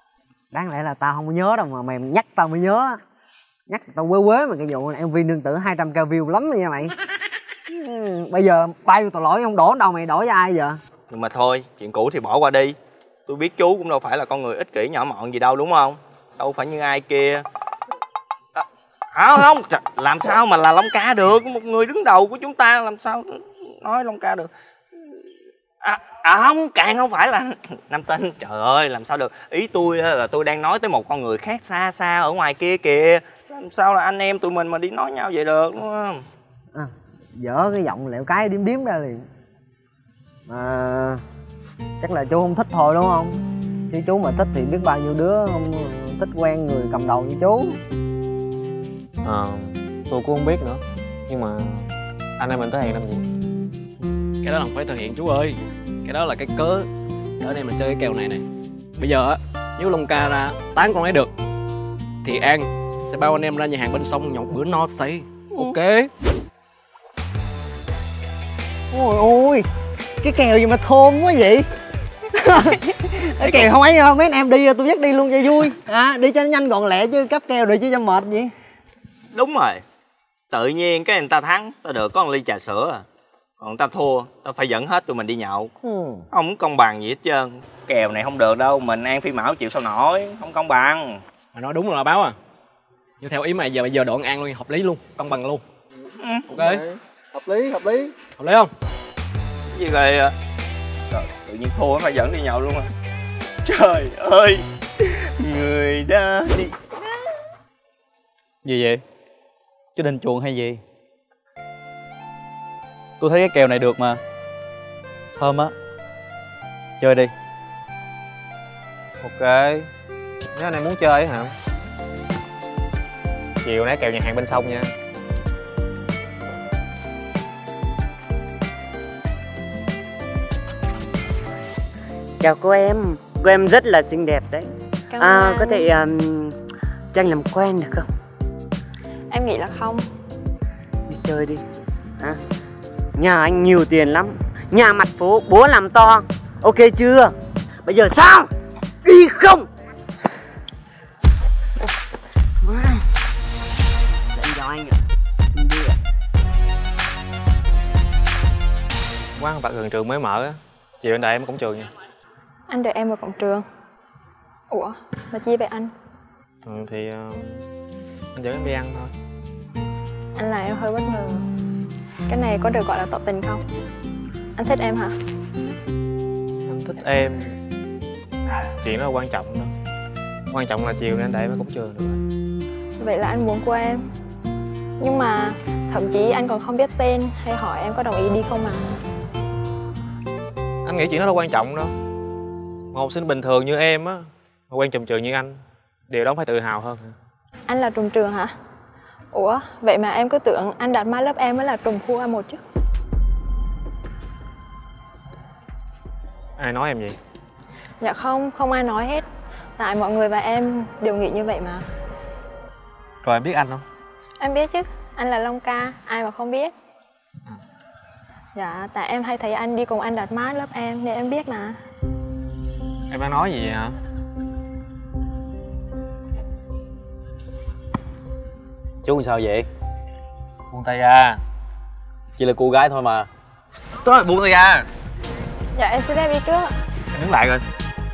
Đáng lẽ là tao không có nhớ đâu mà mày nhắc tao mới nhớ. Nhắc tao quê quê mà cái vụ em vê nương tử hai trăm k view lắm nha mày. Ừ, bây giờ bao nhiêu tội lỗi không đổ đâu mày, đổ cho ai giờ? Nhưng mà thôi, chuyện cũ thì bỏ qua đi. Tôi biết chú cũng đâu phải là con người ích kỷ nhỏ mọn gì đâu đúng không? Đâu phải như ai kia. À, không, không, làm sao mà là Long Ca được? Một người đứng đầu của chúng ta làm sao nói Long Ca được? À, à không, càng không phải là nam tinh. Trời ơi, làm sao được? Ý tôi là tôi đang nói tới một con người khác xa xa ở ngoài kia kìa. Làm sao là anh em tụi mình mà đi nói nhau vậy được, đúng không? À, dở cái giọng lẹo cái điếm điếm ra liền. Mà chắc là chú không thích thôi đúng không? Chứ chú mà thích thì biết bao nhiêu đứa không thích quen người cầm đầu như chú. Ờ, à, tôi cũng không biết nữa. Nhưng mà anh em mình tới hẹn làm gì? Cái đó là phải thực hiện chú ơi. Cái đó là cái cớ để anh em mình chơi cái kèo này này. Bây giờ á, nếu Long Ca ra tán con ấy được thì An sẽ bao anh em ra nhà hàng bên sông nhậu bữa no say. Ok. Ôi ôi, cái kèo gì mà thơm quá vậy? Cái kèo không ấy không, mấy anh em đi tôi dắt đi luôn cho vui. À, đi cho nó nhanh gọn lẹ chứ cắp kèo được chứ cho mệt vậy. Đúng rồi. Tự nhiên cái người ta thắng, ta được có một ly trà sữa à. Còn người ta thua, ta phải dẫn hết tụi mình đi nhậu. Ừ. Không công bằng gì hết trơn. Kèo này không được đâu, mình An Phi Mão chịu sao nổi, không công bằng. Mày nói đúng rồi là Báo à. Nhưng theo ý mày giờ bây giờ đoạn An luôn, hợp lý luôn, công bằng luôn. Ừ. Ok. Hợp lý, hợp lý. Hợp lý không? Cái gì vậy à? Trời, tự nhiên thua phải dẫn đi nhậu luôn à. Trời ơi, người đã đi. Gì vậy? Chứ định chuồng hay gì? Tôi thấy cái kèo này được mà. Thơm á. Chơi đi. Ok. Nếu anh em muốn chơi hả? Chiều nãy kèo nhà hàng bên sông nha. Chào cô em. Cô em rất là xinh đẹp đấy. Cảm À, ơn. có thể um, cho anh làm quen được không? Em nghĩ là không. Đi chơi đi. Hả? Nhà anh nhiều tiền lắm. Nhà mặt phố bố làm to. Ok chưa? Bây giờ sao? Đi không? Dẫn cho anh ạ. Đi ạ. Quán bạn gần trường mới mở á. Chiều anh đợi em ở cổng trường nha. Anh đợi em ở cổng trường. Ủa, mà chi vậy anh? Ừ thì uh, anh dẫn em đi ăn thôi. Anh làm em hơi bất ngờ. Cái này có được gọi là tỏ tình không? Anh thích em hả? Anh thích em. Chuyện đó là quan trọng đó. Quan trọng là chiều nay anh đợi em ở cổng trường được rồi. Vậy là anh muốn của em. Nhưng mà thậm chí anh còn không biết tên hay hỏi em có đồng ý đi không mà. Anh nghĩ chuyện đó đâu quan trọng đâu. Một học sinh bình thường như em á, mà quen trùm trường như anh, điều đó phải tự hào hơn. Anh là trùm trường hả? Ủa, vậy mà em cứ tưởng anh Đạt Mai lớp em mới là trùm khu A một chứ. Ai nói em vậy? Dạ không, không ai nói hết. Tại mọi người và em đều nghĩ như vậy mà. Rồi em biết anh không? Em biết chứ, anh là Long Ca, ai mà không biết. Dạ, tại em hay thấy anh đi cùng anh Đạt Mai lớp em nên em biết mà. Em đang nói gì vậy hả? Chú làm sao vậy? Buông tay ra. Chỉ là cô gái thôi mà. Tôi buông tay ra. Dạ em xin phép đi trước. Em đứng lại rồi.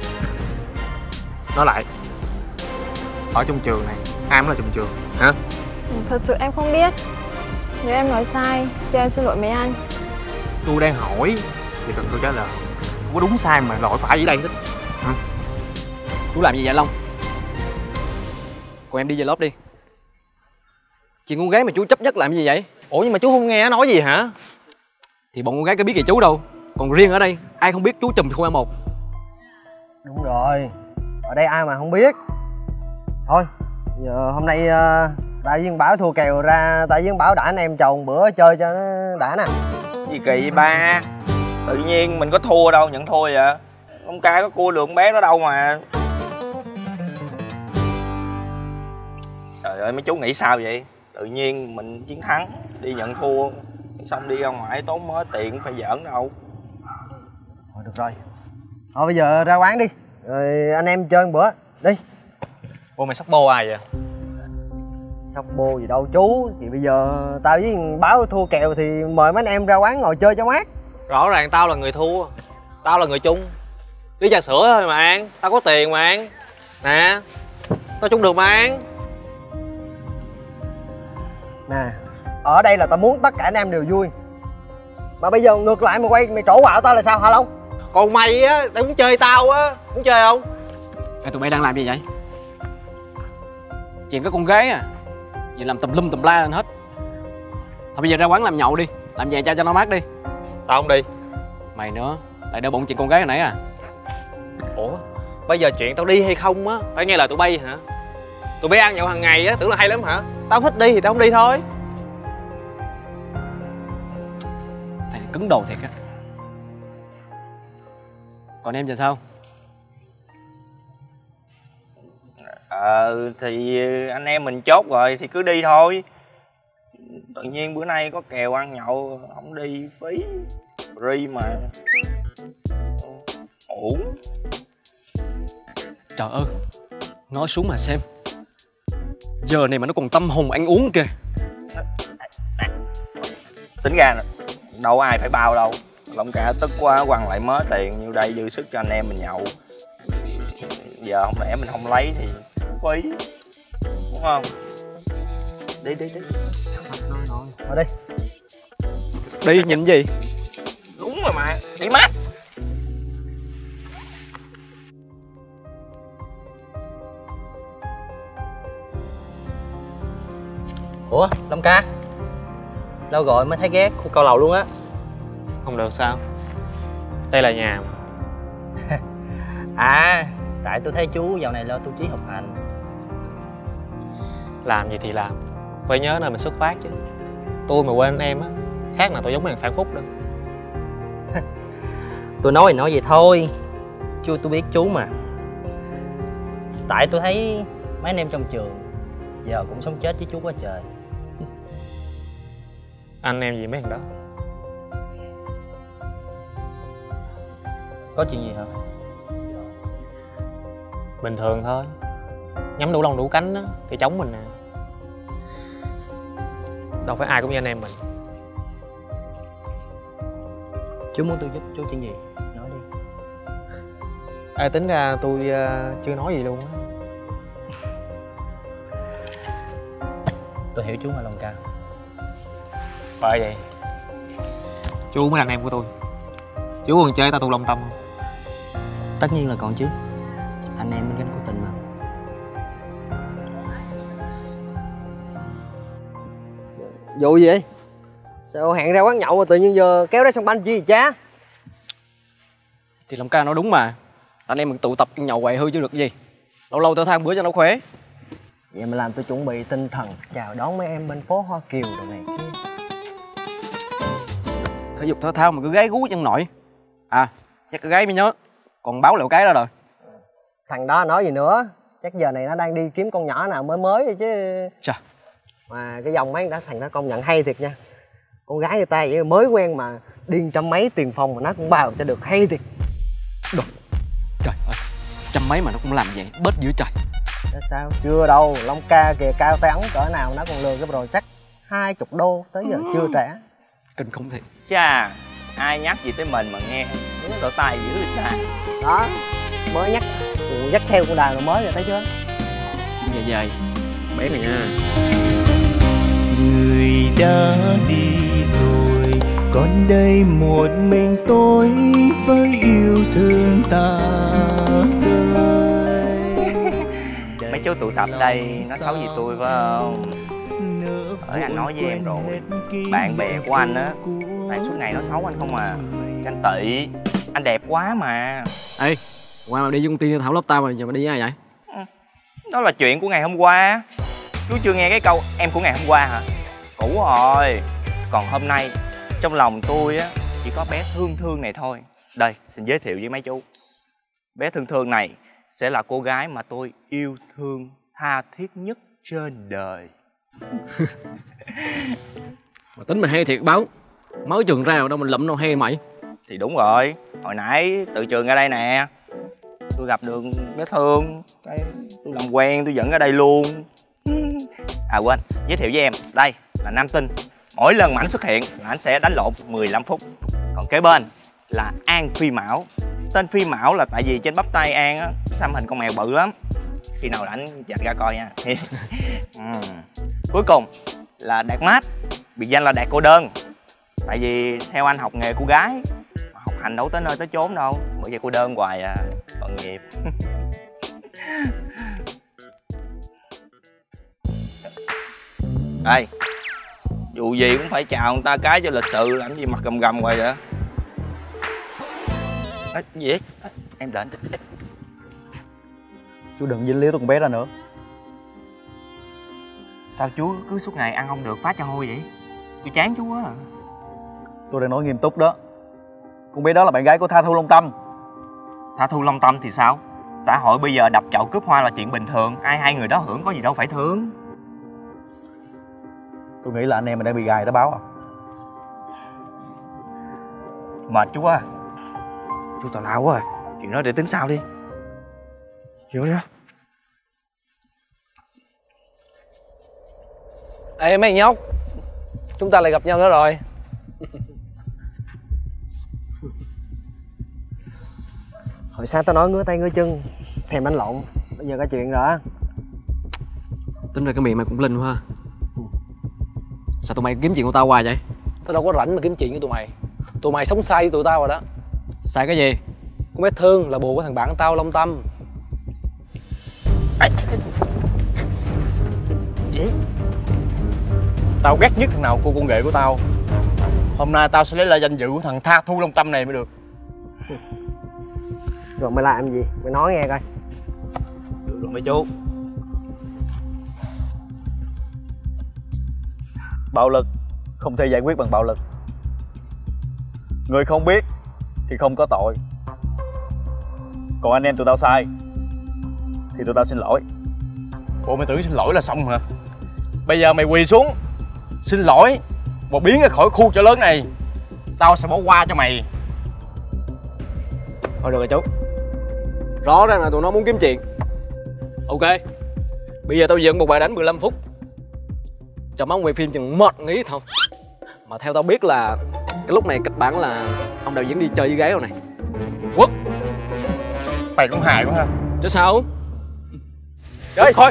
Nói lại. Ở trong trường này, ai mới là trong trường, hả? Thật sự em không biết. Nếu em nói sai, thì em xin lỗi mấy anh. Tôi đang hỏi thì cần tôi trả lời. Không có đúng sai mà lỗi phải gì đây hết. Hả? Chú làm gì vậy Long? Còn em đi về lớp đi. Chuyện con gái mà chú chấp nhất làm gì vậy? Ủa nhưng mà chú không nghe nó nói gì hả? Thì bọn con gái có biết gì chú đâu. Còn riêng ở đây, ai không biết chú trùm khu A một? Đúng rồi. Ở đây ai mà không biết. Thôi, giờ hôm nay uh, đại viên Bảo thua kèo ra, đại viên Bảo đã anh em chầu bữa chơi cho nó đã nè. Gì kỳ vậy ba? Tự nhiên mình có thua đâu, nhận thua vậy? Ông ca có cua lượng bé đó đâu mà. Trời ơi mấy chú nghĩ sao vậy? Tự nhiên mình chiến thắng, đi nhận thua, xong đi ra ngoài tốn mớ tiền phải giỡn đâu. Thôi được rồi. Thôi bây giờ ra quán đi, rồi anh em chơi một bữa. Đi. Ủa mày sóc bô ai vậy? Sóc bô gì đâu chú. Thì bây giờ tao với Báo thua kèo thì mời mấy anh em ra quán ngồi chơi cho mát. Rõ ràng tao là người thua, tao là người chung. Đi trà sữa thôi mà An, tao có tiền mà An. Nè, tao chung được mà An. Nè, ở đây là tao muốn tất cả anh em đều vui. Mà bây giờ ngược lại mày quay mày trổ quạo tao là sao hả Long? Còn mày á, đang muốn chơi tao á, muốn chơi không? Ê, tụi bay đang làm gì vậy? Chuyện có con gái à? Vậy làm tùm lum tùm la lên hết. Thôi bây giờ ra quán làm nhậu đi, làm về cha cho nó mát đi. Tao không đi. Mày nữa, lại đeo bụng chuyện con gái hồi nãy à? Ủa, bây giờ chuyện tao đi hay không á, phải nghe lời tụi bay hả? Tụi bay ăn nhậu hàng ngày á, tưởng là hay lắm hả? Tao không thích đi thì tao không đi thôi. Thầy này cứng đầu thiệt á. Còn em giờ sao? Ờ thì anh em mình chốt rồi thì cứ đi thôi. Tự nhiên bữa nay có kèo ăn nhậu không đi phí. Free mà. Ổn. Trời ơi, nói xuống mà xem. Giờ này mà nó còn tâm hồn ăn uống kìa. Tính ra đâu ai phải bao đâu. Long Ca tức quá quăng lại mớ tiền như đây dư sức cho anh em mình nhậu. Giờ không lẽ mình không lấy thì phí, đúng không? Đi đi đi. Nói nói. Ở đây. Đi nhìn gì? Đúng rồi mà, đi mát. Ủa, Long Ca? Lâu rồi mới thấy ghé khu cao lầu luôn á. Không được sao? Đây là nhà mà. À, tại tôi thấy chú dạo này lo tu chí học hành. Làm gì thì làm, phải nhớ nơi mình xuất phát chứ. Tôi mà quên anh em á, khác nào tôi giống thằng Phan Phúc đâu. Tôi nói thì nói vậy thôi, chú tôi biết chú mà. Tại tôi thấy mấy anh em trong trường giờ cũng sống chết với chú quá trời. Anh em gì mấy thằng đó? Có chuyện gì hả? Bình thường thôi. Nhắm đủ lông đủ cánh á thì chống mình nè. Đâu phải ai cũng như anh em mình. Chú muốn tôi giúp chú chuyện gì? Nói đi. Ê, tính ra tôi uh, chưa nói gì luôn á. Tôi hiểu chú mà Long Ca. Bởi vậy chú mới là anh em của tôi. Chú còn chơi tao tù lòng tâm không? Tất nhiên là còn chứ. Anh em bên gánh của tình mà. Vụ gì vậy? Sao hẹn ra quán nhậu mà tự nhiên giờ kéo ra sân banh chi vậy cha? Thì Long Ca nói đúng mà. Anh em mình tụ tập nhậu quậy hư chứ được gì. Lâu lâu tao than bữa cho nó khỏe. Vậy mà làm tôi chuẩn bị tinh thần chào đón mấy em bên phố Hoa Kiều đồ này kia. Thể dục thể thao mà cứ gái gú chân nội. À, chắc cái gái mới nhớ. Còn Báo liệu cái đó rồi. Thằng đó nói gì nữa. Chắc giờ này nó đang đi kiếm con nhỏ nào mới mới vậy chứ. Chà. Mà cái dòng mấy đó thằng đó công nhận hay thiệt nha. Con gái người ta vậy mới quen mà điên trăm mấy tiền phòng mà nó cũng bào cho được hay thiệt. Đồ. Trời ơi, trăm mấy mà nó cũng làm vậy, bết dữ trời. Đó sao? Chưa đâu, Long Ca kìa cao tay ống cỡ nào nó còn lừa cái rồi chắc hai chục đô tới giờ ừ. chưa trả. Kinh khủng thiệt. Chà, ai nhắc gì tới mình mà nghe muốn đổ tay dữ vậy ta. Đó, mới nhắc, dắt theo con đàn rồi mới rồi thấy chưa? Dài dài, bé này nha. Người đã đi rồi, còn đây một mình tôi với yêu thương ta tươi. Mấy chú tụ tập đây nó xấu gì tôi phải không? Bởi anh nói với em rồi, bạn bè của anh á, tại suốt ngày nói xấu anh không à. Anh tị, anh đẹp quá mà. Ê, qua mà đi với công ty thảo lớp tao mà giờ mà đi với ai vậy? Đó là chuyện của ngày hôm qua. Chú chưa nghe cái câu em của ngày hôm qua hả? Cũ rồi. Còn hôm nay trong lòng tôi á chỉ có bé Thương Thương này thôi. Đây, xin giới thiệu với mấy chú. Bé Thương Thương này sẽ là cô gái mà tôi yêu thương tha thiết nhất trên đời. Mà tính mày hay thiệt Báo. Mới trường ra rồi đâu mình lụm đâu hay mày. Thì đúng rồi, hồi nãy từ trường ra đây nè, tôi gặp được bé Thương, cái tôi làm quen tôi dẫn ở đây luôn. À quên, giới thiệu với em, đây là Nam Tinh. Mỗi lần mà ảnh xuất hiện là ảnh sẽ đánh lộn mười lăm phút. Còn kế bên là An Phi Mão. Tên Phi Mão là tại vì trên bắp tay An á xăm hình con mèo bự lắm. Khi nào ảnh dạch ra coi nha. uhm. Cuối cùng là Đạt Mát, biệt danh là Đạt cô đơn. Tại vì theo anh học nghề cô gái, học hành đâu tới nơi tới chốn đâu, bởi vậy cô đơn hoài à, tội nghiệp. Ê, dù gì cũng phải chào người ta cái cho lịch sự, làm gì mặt gầm gầm hoài vậy? À, gì vậy? À, em đợi anh. Chú đừng dính líu tôi con bé ra nữa. Sao chú cứ suốt ngày ăn không được phá cho hôi vậy? Tôi chán chú quá à. Tôi đang nói nghiêm túc đó. Con bé đó là bạn gái của Tha Thu Long Tâm. Tha Thu Long Tâm thì sao? Xã hội bây giờ đập chậu cướp hoa là chuyện bình thường. Ai hai người đó hưởng có gì đâu phải thương. Tôi nghĩ là anh em mình đang bị gài đó báo à. Mệt chú quá à. Chú tào lao quá à. Chuyện đó để tính sau đi. Hiểu chưa? Ê mấy nhóc, chúng ta lại gặp nhau nữa rồi. Hồi sáng tao nói ngứa tay ngứa chân, thèm bánh lộn, bây giờ có chuyện rồi. Tính ra cái miệng mày cũng linh quá. Sao tụi mày kiếm chuyện của tao hoài vậy? Tao đâu có rảnh mà kiếm chuyện với tụi mày. Tụi mày sống sai với tụi tao rồi đó. Sai cái gì? Con bé Thương là bồ của thằng bạn tao Long Tâm. Gì? Tao ghét nhất thằng nào cô con ghệ của tao. Hôm nay tao sẽ lấy lại danh dự của thằng Tha Thu Long Tâm này mới được. Rồi mày làm gì? Mày nói nghe coi. Được rồi mấy chú. Bạo lực không thể giải quyết bằng bạo lực. Người không biết thì không có tội. Còn anh em tụi tao sai thì tụi tao xin lỗi. Bộ mày tưởng xin lỗi là xong hả? Bây giờ mày quỳ xuống xin lỗi và biến ra khỏi khu chợ lớn này, tao sẽ bỏ qua cho mày. Thôi được rồi chú. Rõ ràng là tụi nó muốn kiếm chuyện. Ok, bây giờ tao dựng một bài đánh mười lăm phút cho máu quay phim chừng một nghĩ thôi. Mà theo tao biết là cái lúc này kịch bản là ông đạo diễn đi chơi với gái rồi này. Quốc, mày cũng hài quá ha. Chứ sao? Chơi khỏi.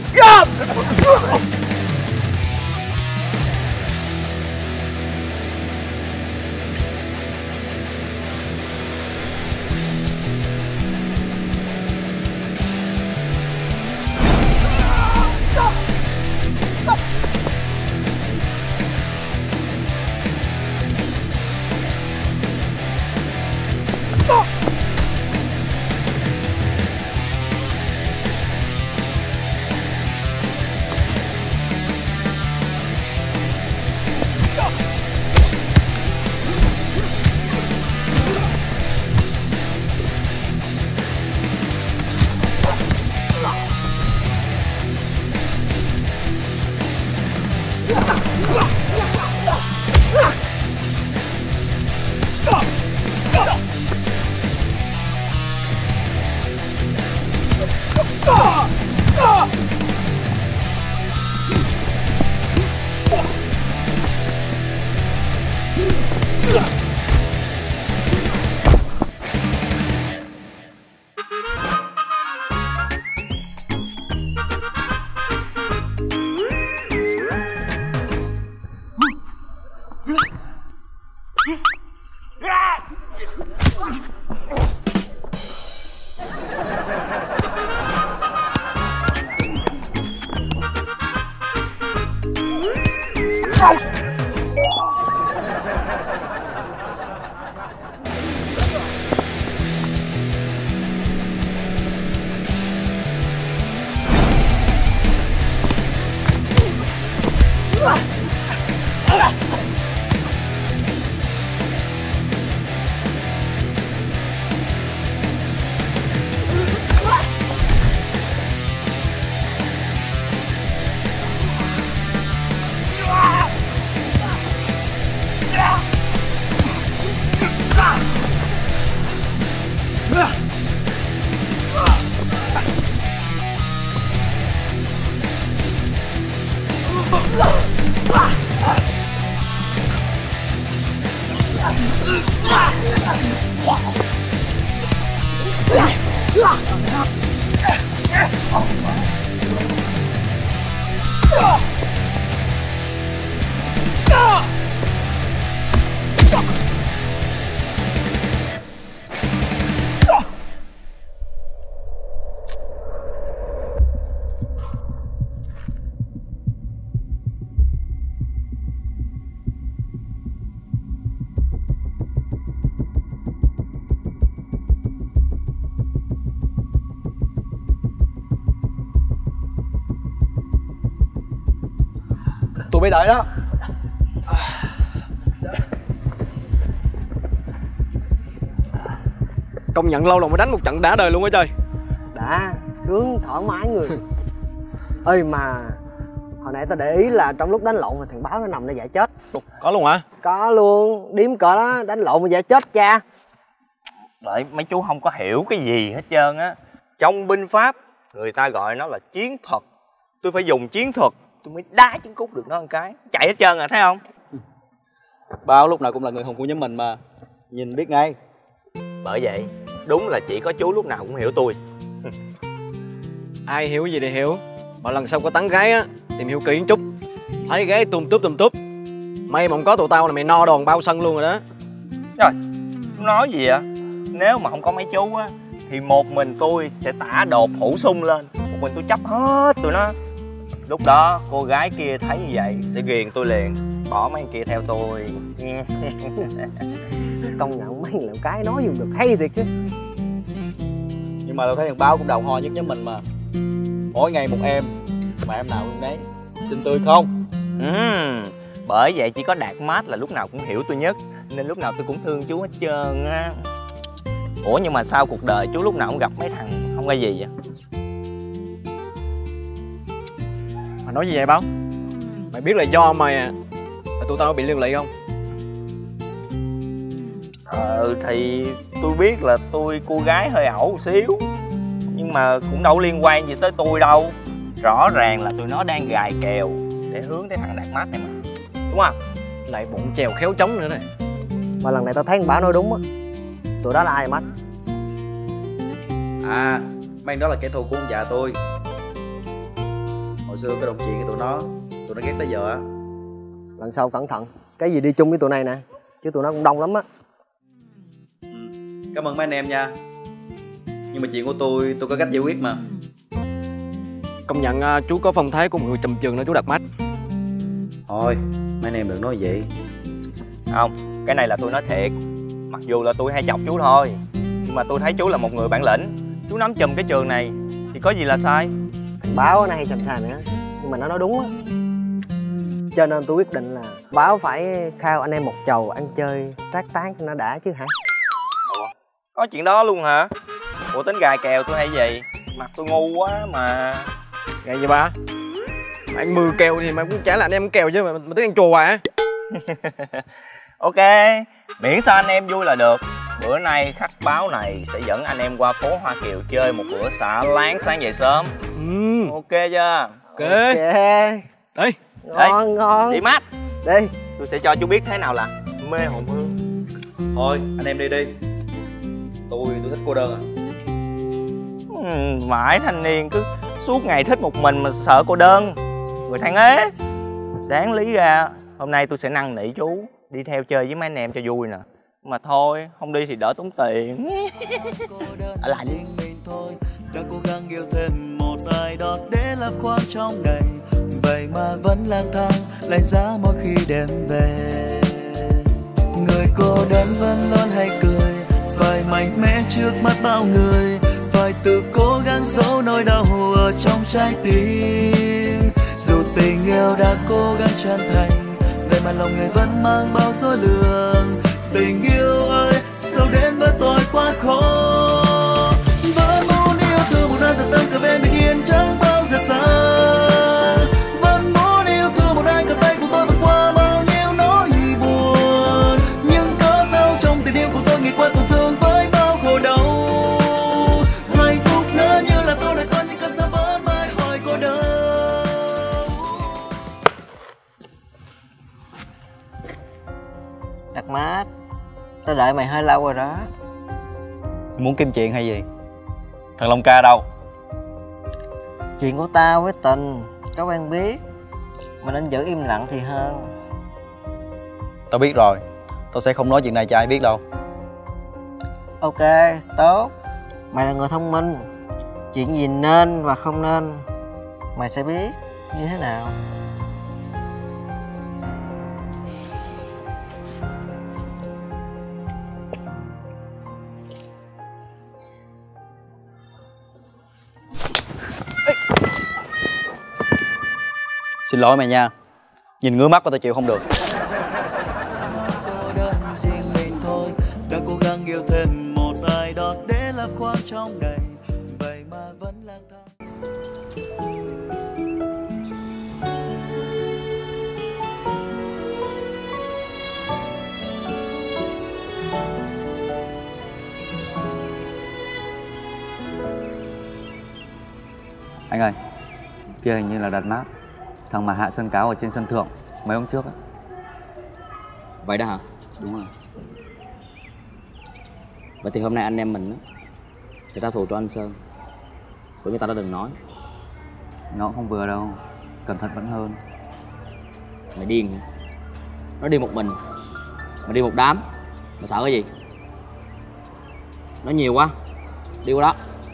bị đợi đó. Công nhận lâu rồi mới đánh một trận đá đời luôn á trời. Đã sướng thoải mái người. Ơi mà hồi nãy tao để ý là trong lúc đánh lộn thì thằng Báo nó nằm nó giả chết. Có luôn hả? Có luôn, điếm cỡ đó đánh lộn mà giả chết cha. Bởi mấy chú không có hiểu cái gì hết trơn á. Trong binh pháp người ta gọi nó là chiến thuật. Tôi phải dùng chiến thuật tôi mới đá trứng cút được nó một cái. Chạy hết trơn à, thấy không? Báo lúc nào cũng là người hùng của nhóm mình mà, nhìn biết ngay. Bởi vậy đúng là chỉ có chú lúc nào cũng hiểu tôi. Ai hiểu gì thì hiểu. Mà lần sau có tán gái á, tìm hiểu kỹ một chút. Thấy gái tùm túp tùm túp, may mà không có tụi tao là mày no đòn bao sân luôn rồi đó. Rồi, chú nói gì vậy? Nếu mà không có mấy chú á thì một mình tôi sẽ tả đột hủ sung lên, một mình tôi chấp hết tụi nó. Lúc đó cô gái kia thấy như vậy sẽ ghiền tôi liền, bỏ mấy kia theo tôi. Công nhận mấy làm cái nói dùng được hay thiệt chứ. Nhưng mà tôi thấy thằng Báo cũng đầu ho nhất nhóm mình mà. Mỗi ngày một em, mà em nào cũng đấy, xinh tươi không? Ừ, bởi vậy chỉ có Đạt Mát là lúc nào cũng hiểu tôi nhất, nên lúc nào tôi cũng thương chú hết trơn á. Ủa nhưng mà sao cuộc đời chú lúc nào cũng gặp mấy thằng không ra gì vậy? Mày nói gì vậy Báo? Mày biết là do mày mà tụi tao bị liên lụy không? Ờ thì tôi biết là tôi cô gái hơi ẩu một xíu, nhưng mà cũng đâu liên quan gì tới tôi đâu. Rõ ràng là tụi nó đang gài kèo để hướng tới thằng Đạt Mát này mà, đúng không? Lại bụng chèo khéo trống nữa này. Mà lần này tao thấy thằng Báo nói đúng á. Tụi đó là ai Mắt? À, mấy đó là kẻ thù của ông già tôi. Hồi xưa cái đồng chuyện với tụi nó, tụi nó ghét tới giờ á. Lần sau cẩn thận, cái gì đi chung với tụi này nè, chứ tụi nó cũng đông lắm á. Ừ, cảm ơn mấy anh em nha. Nhưng mà chuyện của tôi, tôi có cách giải quyết mà. Công nhận uh, chú có phong thái của một người trầm trường đó chú Đạt Mát. Thôi, mấy anh em đừng nói vậy. Không, cái này là tôi nói thiệt. Mặc dù là tôi hay chọc chú thôi, nhưng mà tôi thấy chú là một người bản lĩnh. Chú nắm chùm cái trường này thì có gì là sai. Thằng Báo nó hay sầm sàm nữa, nhưng mà nó nói đúng á. Cho nên tôi quyết định là Báo phải khao anh em một chầu ăn chơi trác tán cho nó đã chứ hả? Ủa, có chuyện đó luôn hả? Ủa tính gài kèo tôi hay gì? Mặt tôi ngu quá mà. Gài gì ba? Anh mừ kèo thì mày cũng trả là anh em kèo chứ mà mày tính ăn chùa à? Ok, miễn sao anh em vui là được. Bữa nay khách Báo này sẽ dẫn anh em qua phố Hoa Kiều chơi một bữa xả láng sáng dậy sớm. Ừ. Ok chưa? Ok. Okay. Đi. Ngon ngon. Đi Mát. Đi. Tôi sẽ cho chú biết thế nào là mê hồn hương. Thôi, anh em đi đi. Tôi, tôi thích cô đơn à. Ừ, mãi thanh niên cứ suốt ngày thích một mình mà sợ cô đơn. Người thằng ế. Đáng lý ra hôm nay tôi sẽ năn nỉ chú đi theo chơi với mấy anh em cho vui nè. Mà thôi, không đi thì đỡ tốn tiền. Ở lại đi. Đã cố gắng yêu thêm một ai đó để làm khoang trong này, vậy mà vẫn lang thang lại giá mỗi khi đêm về. Người cô đơn vẫn luôn hay cười, phải mạnh mẽ trước mắt bao người, phải tự cố gắng giấu nỗi đau ở trong trái tim. Dù tình yêu đã cố gắng chân thành, vậy mà lòng người vẫn mang bao dối lường. Tình yêu ơi, sao đến với tôi quá khó. Vẫn muốn yêu thương một ai thật tâm cả bên bình yên chẳng bao giờ xa. Vẫn muốn yêu thương một ai cầm tay của tôi vượt qua bao nhiêu nỗi buồn. Nhưng có sao trong tình yêu của tôi ngày qua tổn thương với bao khổ đau. Hạnh phúc ngỡ như là tôi đã có những cơn sóng vẫn mãi hỏi cô đơn. Đạt Mát, tao đợi mày hơi lâu rồi đó. Muốn kiếm chuyện hay gì? Thằng Long Ca đâu? Chuyện của tao với Tình có quen biết, mà nên giữ im lặng thì hơn. Tao biết rồi, tao sẽ không nói chuyện này cho ai biết đâu. Ok, tốt. Mày là người thông minh, chuyện gì nên và không nên mày sẽ biết như thế nào. Xin lỗi mày nha. Nhìn ngứa mắt của tôi chịu không được. Riêng mình thôi đã cố gắng yêu thêm một ai đó để làm khoan trong này, vậy mà vẫn lang thang. Anh ơi, kia hình như là Đạt Mát, thằng mà hạ sơn cáo ở trên sân thượng mấy hôm trước á. Vậy đó hả? Đúng rồi. Vậy thì hôm nay anh em mình á sẽ trả thù cho anh Sơn, bởi người ta đã đừng nói. Nó không vừa đâu, cẩn thận vẫn hơn. Mày điên hả? Nó đi một mình, mày đi một đám, mày sợ cái gì? Nói nhiều quá, đi qua đó.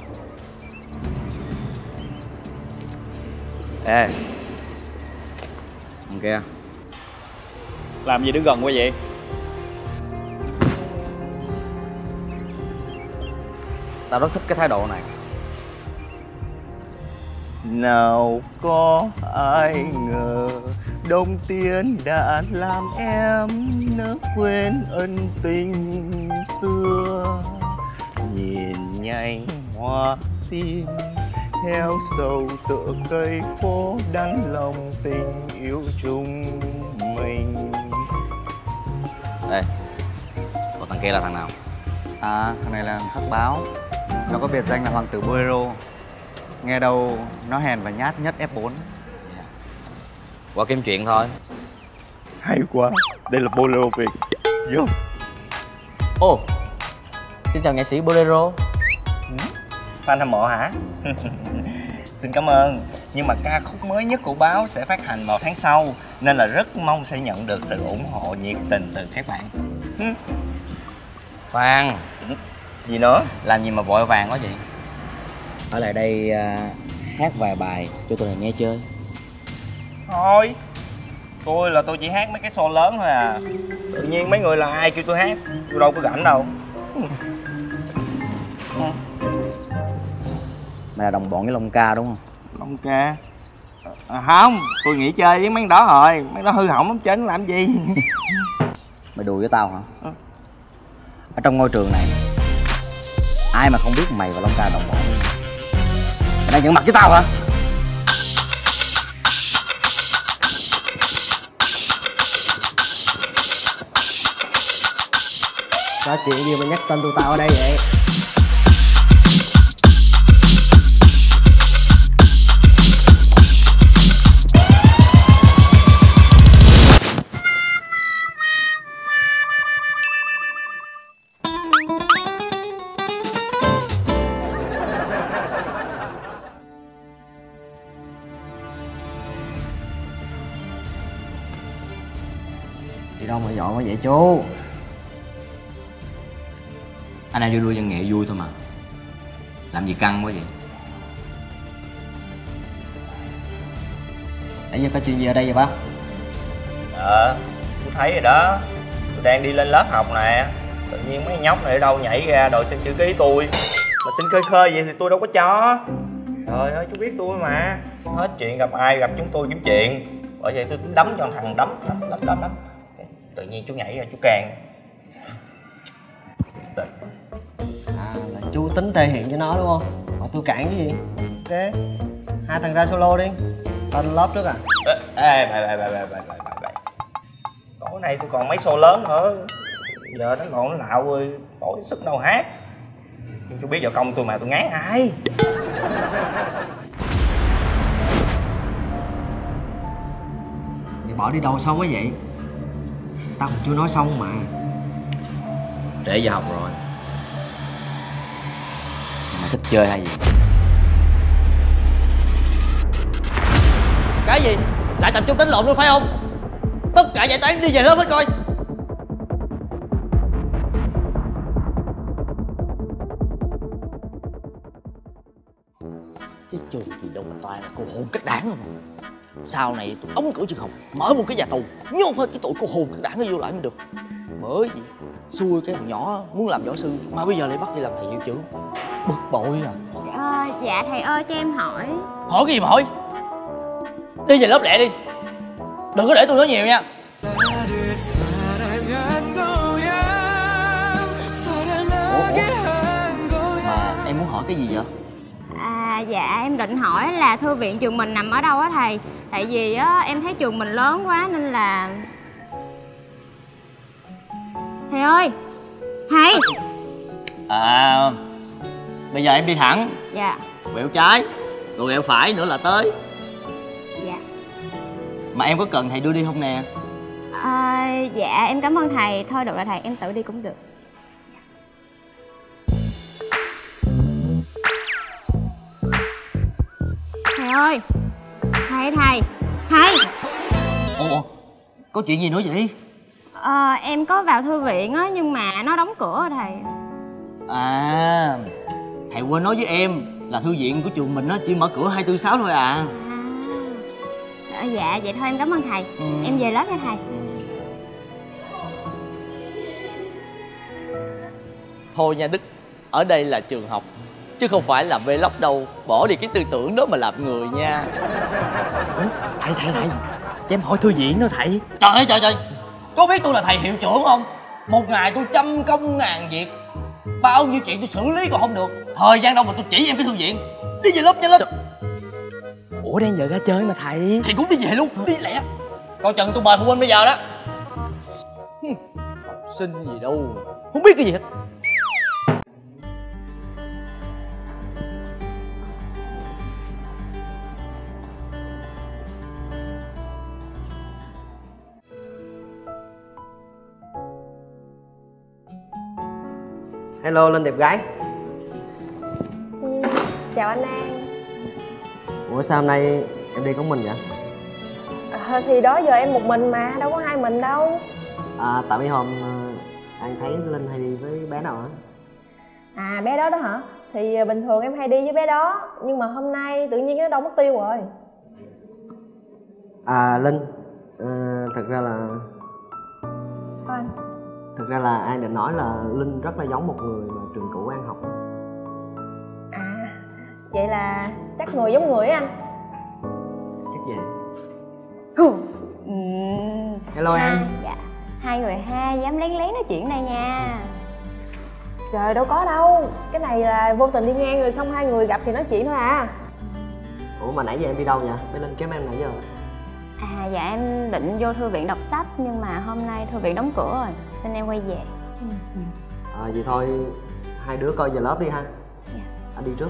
Ê, thằng kia làm gì đứng gần quá vậy? Tao rất thích cái thái độ này. Nào có ai ngờ Đông Tiên đã làm em nỡ quên ân tình xưa. Nhìn nhanh hoa sim theo sầu tựa cây phố đắng lòng tình yêu chung mình. Ê, còn thằng kia là thằng nào? À, thằng này là thằng Thất Báo. Nó có biệt danh là Hoàng tử Bolero. Nghe đâu nó hèn và nhát nhất ép bốn. Qua kiếm chuyện thôi. Hay quá, đây là Bolero Việt. Vô. Ồ, xin chào nghệ sĩ Bolero. Fan hâm mộ hả? Xin cảm ơn. Nhưng mà ca khúc mới nhất của Báo sẽ phát hành vào tháng sau, nên là rất mong sẽ nhận được sự ủng hộ nhiệt tình từ các bạn. Khoan. Gì nữa? Làm gì mà vội vàng quá vậy? Ở lại đây uh, hát vài bài cho tụi này nghe chơi. Thôi, tôi là tôi chỉ hát mấy cái show lớn thôi à. Tự nhiên mấy người là ai kêu tôi hát, tôi đâu có rảnh đâu. Mày là đồng bọn với Long Ca đúng không? Long Ca? À, không, tôi nghỉ chơi với mấy đó rồi. Mấy đó hư hỏng lắm chến làm gì. Mày đùa với tao hả? Ừ. Ở trong ngôi trường này ai mà không biết mày và Long Ca đồng bọn? Mày đang nhận mặt với tao hả? Có chuyện gì mà nhắc tên tụi tao ở đây vậy? Đi đâu mà dọn quá vậy chú? Anh em vui vui văn nghệ vui thôi mà. Làm gì căng quá vậy? Nãy giờ có chuyện gì ở đây vậy bác? Ờ, tôi thấy rồi đó. Tôi đang đi lên lớp học nè. Tự nhiên mấy nhóc này ở đâu nhảy ra đòi xin chữ ký tôi. Mà xin khơi khơi vậy thì tôi đâu có cho. Trời ơi, chú biết tôi mà. Hết chuyện gặp ai gặp chúng tôi kiếm chuyện. Bởi vậy tôi tính đấm cho thằng đấm, đấm, đấm, đấm, đấm. Tự nhiên chú nhảy ra chú càng. À, là chú tính thể hiện cho nó đúng không? Mà tôi cản cái gì? Ok, hai thằng ra solo đi. Tao lên lớp trước à? Ê, ê, bài, bài, bài, bài, bài, bài, bài. Tối nay tôi còn mấy show lớn nữa. Giờ nó còn lạo rồi, tối sức đâu hát. Nhưng chú biết vợ công tôi mà, tôi ngán ai. Mày bỏ đi đâu xong quá vậy? Tao còn chưa nói xong mà. Trễ giờ học rồi. Mày thích chơi hay gì? Cái gì? Lại tập trung đánh lộn luôn phải không? Tất cả giải tán đi về lớp hết coi. Cái trường gì đâu mà toàn là cô hồn cách đảng rồi mà. Sau này tôi đóng cửa trường học, mở một cái nhà tù, nhốt hết cái tội cô hồn cách đảng nó vô lại mới được. Bởi vì xui cái thằng nhỏ muốn làm võ sư mà bây giờ lại bắt đi làm thầy hiệu trưởng. Bực bội à. À, dạ thầy ơi cho em hỏi. Hỏi cái gì mà hỏi? Đi về lớp lẹ đi. Đừng có để tôi nói nhiều nha. Mà em muốn hỏi cái gì vậy? À dạ em định hỏi là thư viện trường mình nằm ở đâu á thầy. Tại vì á em thấy trường mình lớn quá nên là... Thầy ơi! Thầy! À, bây giờ em đi thẳng. Dạ. Quẹo trái, rồi quẹo phải nữa là tới. Dạ. Mà em có cần thầy đưa đi không nè? À, dạ em cảm ơn thầy. Thôi được rồi thầy, em tự đi cũng được. Thầy ơi! Thầy thầy! Thầy! Ồ, có chuyện gì nữa vậy? À, em có vào thư viện á nhưng mà nó đóng cửa rồi thầy. À, thầy quên nói với em là thư viện của trường mình á chỉ mở cửa hai tư sáu thôi à. À, dạ vậy thôi em cảm ơn thầy. Ừ. Em về lớp nha thầy. Thôi nha Đức, ở đây là trường học chứ không phải là vlog đâu. Bỏ đi cái tư tưởng đó mà làm người nha. Ủa, thầy thầy thầy cho em hỏi thư viện nữa thầy. Trời ơi trời trời, có biết tôi là thầy hiệu trưởng không? Một ngày tôi trăm công ngàn việc, bao nhiêu chuyện tôi xử lý còn không được. Thời gian đâu mà tôi chỉ em cái thư viện. Đi về lớp nhanh lên. Ủa đang giờ ra chơi mà thầy. Thì cũng đi về luôn, đi lẹ. Coi chừng tôi mời phụ huynh bây giờ đó. Học sinh gì đâu, không biết cái gì hết. Hello Linh đẹp gái. Ừ, chào anh An. Ủa sao hôm nay em đi có mình vậy? À, thì đó giờ em một mình mà, đâu có hai mình đâu. À tại mấy hôm anh thấy Linh hay đi với bé nào hả? À bé đó đó hả? Thì bình thường em hay đi với bé đó, nhưng mà hôm nay tự nhiên nó đâu mất tiêu rồi. À Linh, à, thật ra là... Sao anh? Thực ra là An định nói là Linh rất là giống một người mà trường cũ An học. À, vậy là chắc người giống người á anh. Chắc vậy. Ừ. Hello ha, em. Dạ. Hai người ha dám lén lén nói chuyện đây nha. Trời đâu có đâu. Cái này là vô tình đi ngang rồi xong hai người gặp thì nói chuyện thôi à. Ủa mà nãy giờ em đi đâu vậy? Bé Linh kém em nãy giờ. À dạ em định vô thư viện đọc sách nhưng mà hôm nay thư viện đóng cửa rồi nên em quay về. Ừ. À vậy thôi hai đứa coi giờ lớp đi ha. Dạ. Anh đi trước.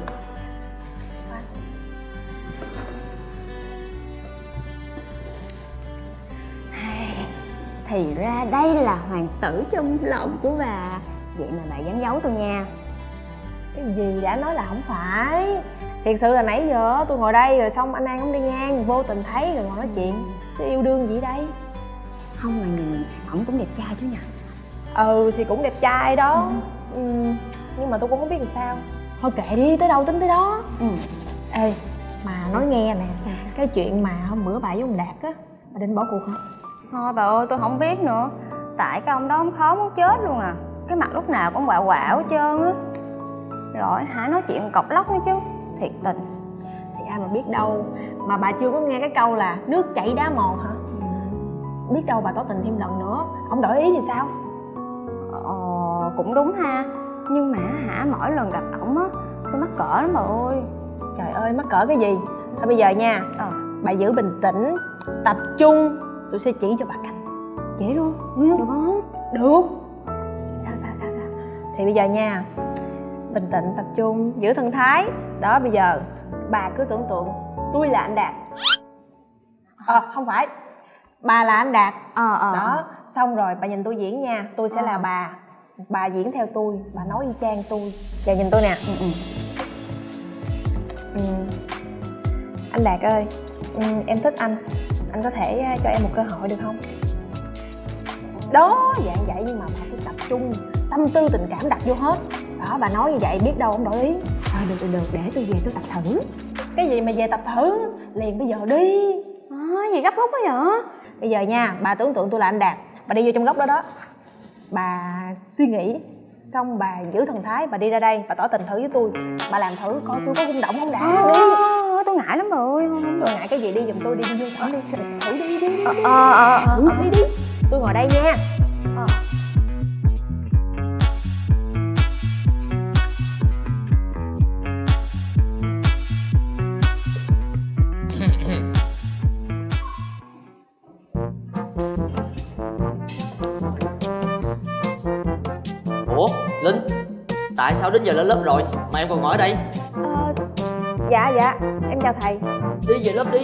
Thì ra đây là hoàng tử trong lòng của bà. Vậy mà bà dám giấu tôi nha. Cái gì đã nói là không phải. Thiệt sự là nãy giờ tôi ngồi đây rồi xong anh An không đi ngang, vô tình thấy rồi ngồi nói chuyện. Cái yêu đương gì đây? Không mà nhìn ổng cũng đẹp trai chứ nhỉ. Ừ thì cũng đẹp trai đó. Ừ. Ừ, nhưng mà tôi cũng không biết làm sao. Thôi kệ đi, tới đâu tính tới đó. Ừ. Ê mà nói nghe nè, cái chuyện mà hôm bữa bà với ông Đạt á, bà định bỏ cuộc hả? Thôi bà ơi tôi không biết nữa. Tại cái ông đó ông khó muốn chết luôn à. Cái mặt lúc nào cũng quạo quạo hết trơn á. Rồi hả nói chuyện cọc lóc nữa chứ. Thiệt tình. Thì ai mà biết đâu. Mà bà chưa có nghe cái câu là nước chảy đá mòn hả? Ừ. Biết đâu bà tỏ tình thêm lần nữa ông đổi ý thì sao? Ờ cũng đúng ha. Nhưng mà hả mỗi lần gặp ổng á tôi mắc cỡ lắm bà ơi. Trời ơi mắc cỡ cái gì? Thôi bây giờ nha, ờ. bà giữ bình tĩnh, tập trung. Tôi sẽ chỉ cho bà cách. Chỉ luôn? Ừ. Được không? Được. Sao sao sao sao? Thì bây giờ nha, bình tĩnh, tập trung, giữ thần thái. Đó bây giờ bà cứ tưởng tượng tôi là anh Đạt. Ờ à, không phải, bà là anh Đạt. Ờ ờ. Đó, xong rồi bà nhìn tôi diễn nha. Tôi sẽ ờ. là bà. Bà diễn theo tôi, bà nói y chang tôi. Giờ nhìn tôi nè. Ừ, ừ. Ừ. Anh Đạt ơi, ừ, em thích anh. Anh có thể cho em một cơ hội được không? Đó, dạng vậy nhưng mà bà phải tập trung, tâm tư tình cảm đặt vô hết. Đó, bà nói như vậy biết đâu ông đổi ý. À, được được được, để tôi về tôi tập thử. Cái gì mà về tập thử, liền bây giờ đi. À, gì gấp rút quá vậy? Bây giờ nha, bà tưởng tượng tôi là anh Đạt. Bà đi vô trong góc đó đó. Bà suy nghĩ, xong bà giữ thần thái, bà đi ra đây, bà tỏ tình thử với tôi. Bà làm thử coi tôi có rung động không đã. À, đi. tôi tôi ngại lắm bà ơi. Không tôi ngại cái gì, đi giùm tôi, đi đi vô thử đi, thử đi đi đi. Ờ ờ ờ đi đi, tôi ngồi đây nha. Ờ. Ủa Linh, tại sao đến giờ lên lớp rồi mà em còn ngồi ở đây? Ờ, dạ dạ em chào thầy. Đi về lớp đi.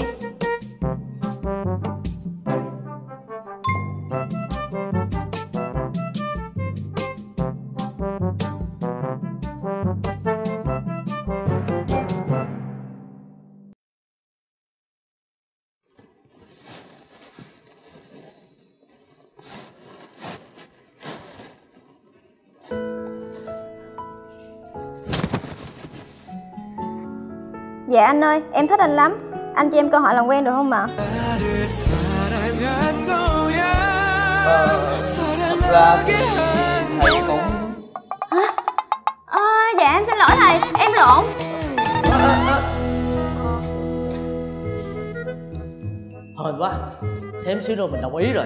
Dạ anh ơi, em thích anh lắm. Anh cho em cơ hội làm quen được không ạ? Ờ, thật ra thì thầy cũng... Hả? À, dạ em xin lỗi thầy, em lộn. À, à, à. Hên quá, xém xíu nữa mình đồng ý rồi.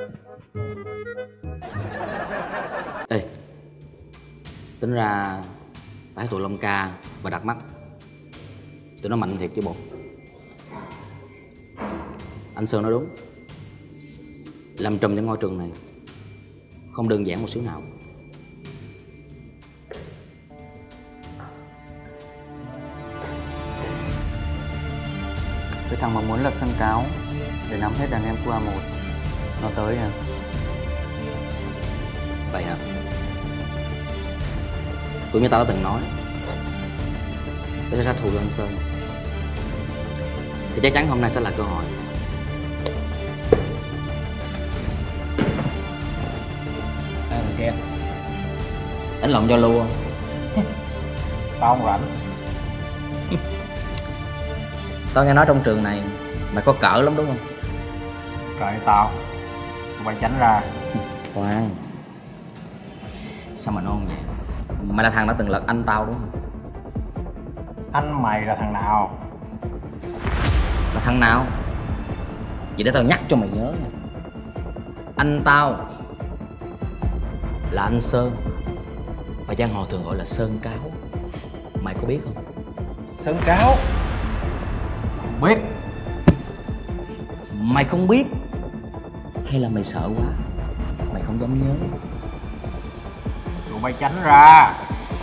Ê, tính ra tái tụi Long Ca và Đạt Mắt tụi nó mạnh thiệt chứ bộ. Anh Sơn nói đúng, làm trùm cho ngôi trường này không đơn giản một xíu nào. Cái thằng mà muốn lập sân cáo để nắm hết đàn em của a một nó tới à? Vậy hả? Cũng như tao đã từng nói, tao sẽ trả thù cho anh Sơn, thì chắc chắn hôm nay sẽ là cơ hội. À, thằng kia đánh lộn cho lưu không? Tao không rảnh. Tao nghe nói trong trường này mày có cỡ lắm đúng không? Kệ tao, tụi bay tránh ra. Khoan, sao mà nôn vậy? Mày là thằng đã từng lật anh tao đúng không? Anh mày là thằng nào? Là thằng nào? Vậy để tao nhắc cho mày nhớ nha. Anh tao là anh Sơn, và giang hồ thường gọi là Sơn Cáo. Mày có biết không? Sơn Cáo? Không biết. Mày không biết hay là mày sợ quá mày không dám nhớ? Tụi bay tránh ra.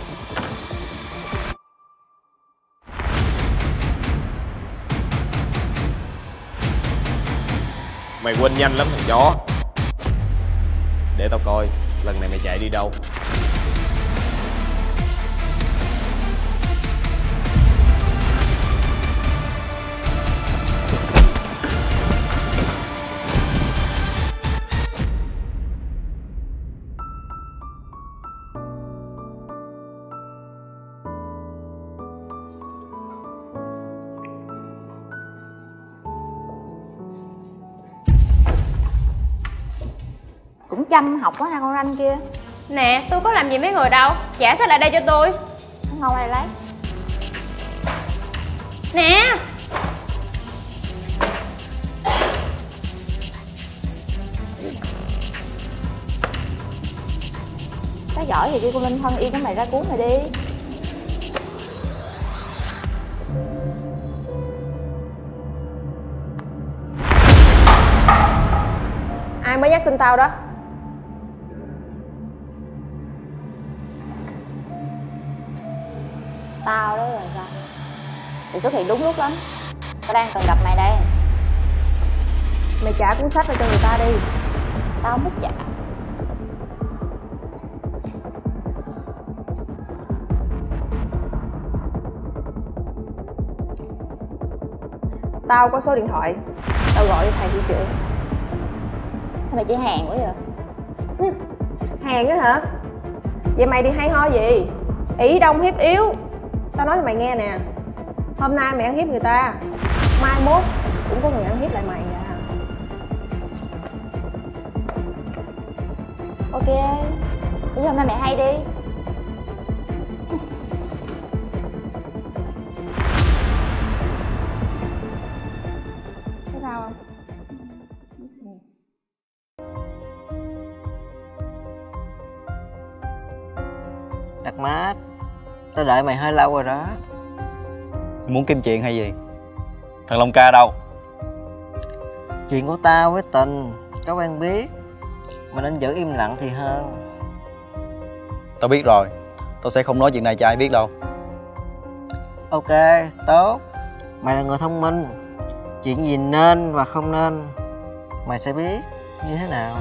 Mày quên nhanh lắm thằng chó. Để tao coi lần này mày chạy đi đâu. Cũng chăm học quá ha con Ranh kia. Nè, tôi có làm gì mấy người đâu, trả sách lại đây cho tôi. Ngon này lấy. Nè. Có giỏi thì đi cô Linh thân yên cái mày ra cuốn mày đi. Ai mới nhắc tin tao đó? Tao đó là sao? Thì xuất hiện đúng lúc lắm. Tao đang cần gặp mày đây. Mày trả cuốn sách ra cho người ta đi. Tao không thích trả. Tao có số điện thoại, tao gọi cho thầy hiệu trưởng. Sao mày chỉ hàng quá vậy? Hàng á hả? Vậy mày đi hay ho gì? Ỷ đông hiếp yếu. Tao nói cho mày nghe nè, hôm nay mày ăn hiếp người ta, mai mốt cũng có người ăn hiếp lại mày à. Ok, bây giờ hôm nay mày hay đi. Tao đợi mày hơi lâu rồi đó. Muốn kiếm chuyện hay gì? Thằng Long Ca đâu? Chuyện của tao với Tình có quen biết, mà nên giữ im lặng thì hơn. Tao biết rồi. Tao sẽ không nói chuyện này cho ai biết đâu. Ok, tốt. Mày là người thông minh. Chuyện gì nên và không nên mày sẽ biết như thế nào.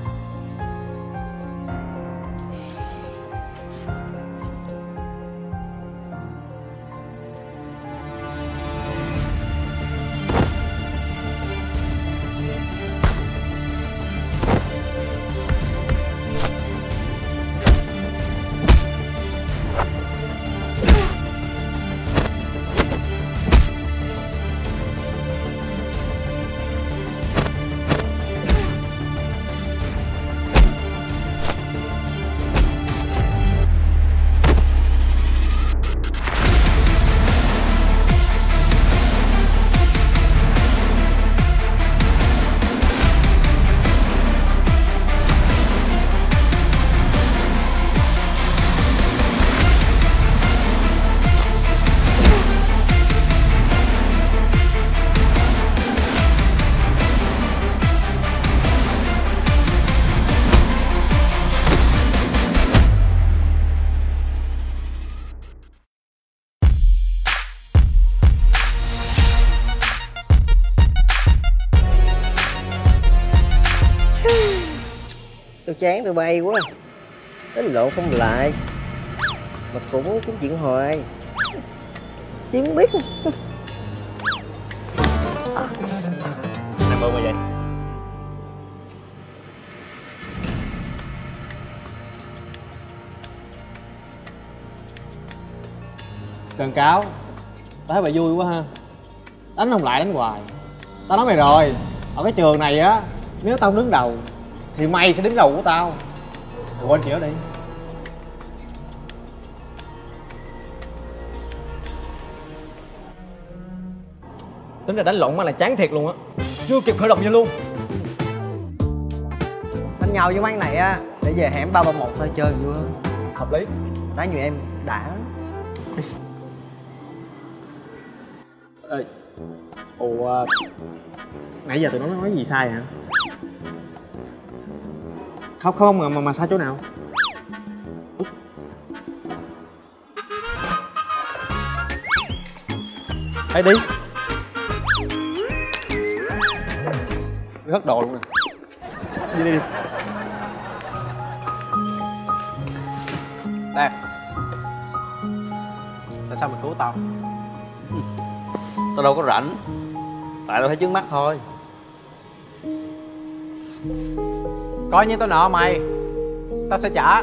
Tôi chán tụi bay quá, đánh lộn không lại mà cũng kiếm chuyện hoài, chứ không biết. Em ơn mà vậy. Sơn Cáo, tao thấy mày vui quá ha. Đánh không lại đánh hoài. Tao nói mày rồi, ở cái trường này á, nếu tao đứng đầu thì mày sẽ đứng đầu của tao. Mày quên chuyện đó đi. Tính ra đánh lộn mà là chán thiệt luôn á. Chưa kịp khởi động vô luôn. Đánh nhau với mấy này á, để về hẻm ba ba một thôi chơi vui hơn. Hợp lý. Đánh nhiều em đã lắm. Ê, ủa, nãy giờ tụi nó nói gì sai hả? Không không mà mà, mà sai chỗ nào? Ê đi. Hất đồ luôn nè. Đi đi đi. Đạt, tại sao mày cứu tao? Tao đâu có rảnh. Tại tao thấy trước mắt thôi. Coi như tao nợ mày, tao sẽ trả.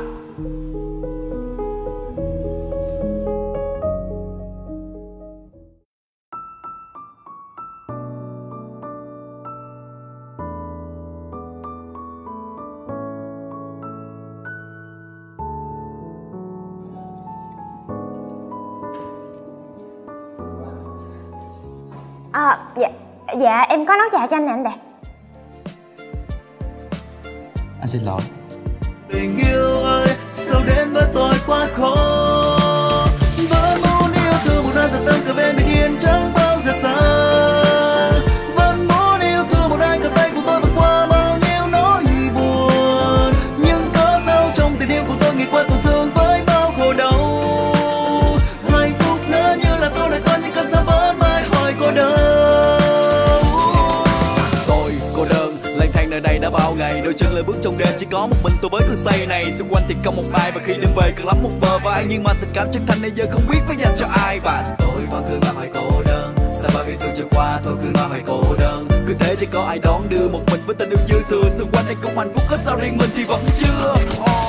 À, dạ, dạ em có nấu trà cho anh nè anh Đạt. Anh xin lỗi. Tình yêu ơi, sao đến với tôi quá khó. Vẫn muốn yêu thương một ai thật tâm cả bên bình yên chẳng bao giờ xa. Vẫn muốn yêu thương một ai cả tay của tôi vượt qua bao nhiêu nỗi buồn. Nhưng có sao trong tình yêu của tôi nghĩ qua tổn thương với bao khổ đau. Hạnh phúc ngỡ như là tôi đã có những cơn sao vẫn mãi hỏi cô đơn. Tôi cô đơn lang thang nơi đây đã bao ngày, đôi chân lơi bước trong đêm chỉ có một mình tôi với cơn say này. Xung quanh thì không một ai và khi đêm về cần lắm một bờ vai, nhưng mà tình cảm chân thành này giờ không biết phải dành cho ai. Và tôi vẫn cứ mãi phải cô đơn, sao bao nhiêu tuổi trôi qua tôi cứ mãi phải cô đơn. Cứ thế chỉ có ai đón đưa một mình với tình yêu dư thừa. Xung quanh đây không hạnh phúc có sao riêng mình thì vẫn chưa. Oh.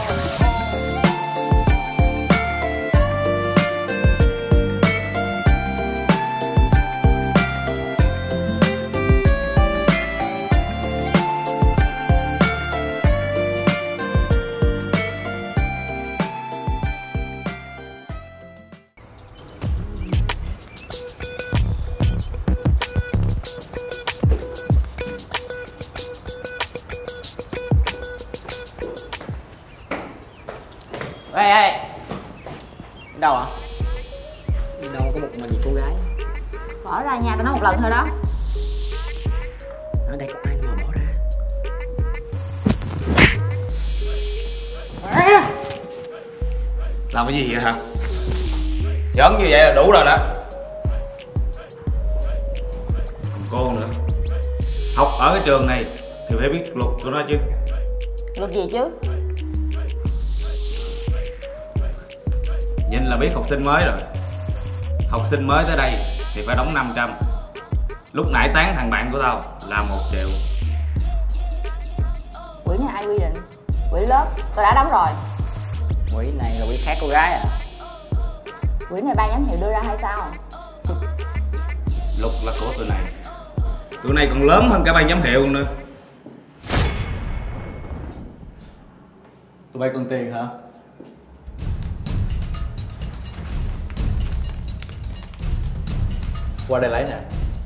đâu ạ? Đi đâu có một mình cô gái. Bỏ ra nhà tao nói một lần thôi đó. Ở đây có ai mà bỏ ra. Làm cái gì vậy hả? Giỡn như vậy là đủ rồi đó. Còn cô nữa, học ở cái trường này thì phải biết luật của nó chứ. Luật gì chứ? Nhìn là biết học sinh mới rồi. Học sinh mới tới đây thì phải đóng năm trăm. Lúc nãy tán thằng bạn của tao là một triệu. Quỹ này ai quy định? Quỹ lớp, tôi đã đóng rồi. Quỹ này là quỹ khác cô gái à? Quỹ này ban giám hiệu đưa ra hay sao? Luật là của tụi này. Tụi này còn lớn hơn cả ban giám hiệu nữa. Tụi bay cần tiền hả? Qua đây lấy nè.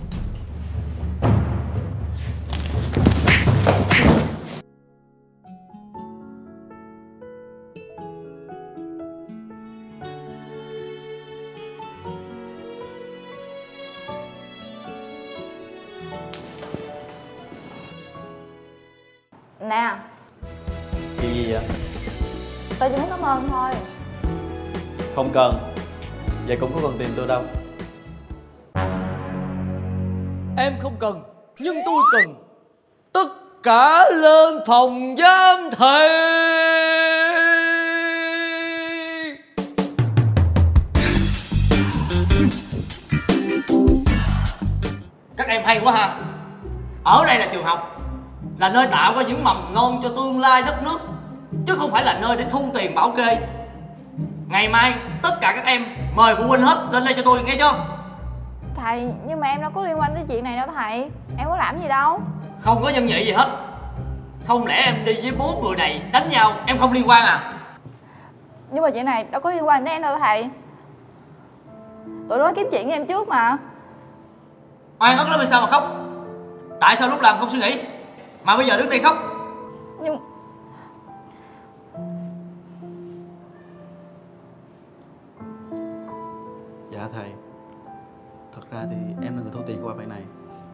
Nè, Chuyện gì vậy? tôi chỉ muốn cảm ơn thôi. Không cần. Vậy cũng có cần tiền tôi đâu. Em không cần, nhưng tôi cần. Tất cả lên phòng giám thị. Các em hay quá ha. Ở đây là trường học, là nơi tạo ra những mầm non cho tương lai đất nước, chứ không phải là nơi để thu tiền bảo kê. Ngày mai tất cả các em mời phụ huynh hết lên đây cho tôi, nghe chưa? Thầy, nhưng mà em đâu có liên quan tới chuyện này đâu thầy. Em có làm gì đâu. Không có nhân nhị gì hết. Không lẽ em đi với bốn người này đánh nhau em không liên quan à? Nhưng mà chuyện này đâu có liên quan tới em đâu thầy. Tụi nó kiếm chuyện với em trước mà. Oan ức lắm, vì sao mà khóc? Tại sao lúc làm không suy nghĩ mà bây giờ đứng đây khóc? Nhưng Dạ thầy. Thật ra thì em là người thu tiền của bạn này.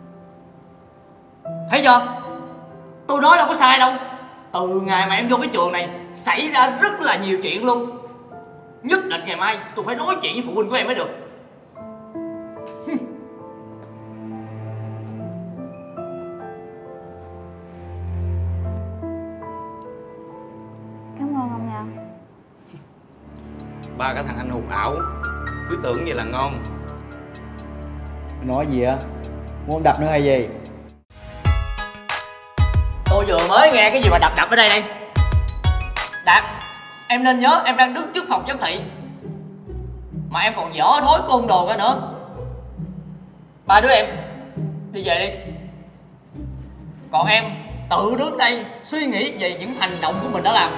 Thấy chưa? Tôi nói đâu có sai đâu. Từ ngày mà em vô cái trường này xảy ra rất là nhiều chuyện luôn. Nhất định ngày mai tôi phải nói chuyện với phụ huynh của em mới được. cảm ơn ông nha. Ba cái thằng anh hùng ảo cứ tưởng vậy là ngon. Nói gì á? Muốn đập nữa hay gì? Tôi vừa mới nghe cái gì mà đập đập ở đây đây. Đạt, em nên nhớ em đang đứng trước phòng giám thị mà em còn dở thói côn đồ ra nữa. Ba đứa em đi về đi. Còn em tự đứng đây suy nghĩ về những hành động của mình đã làm.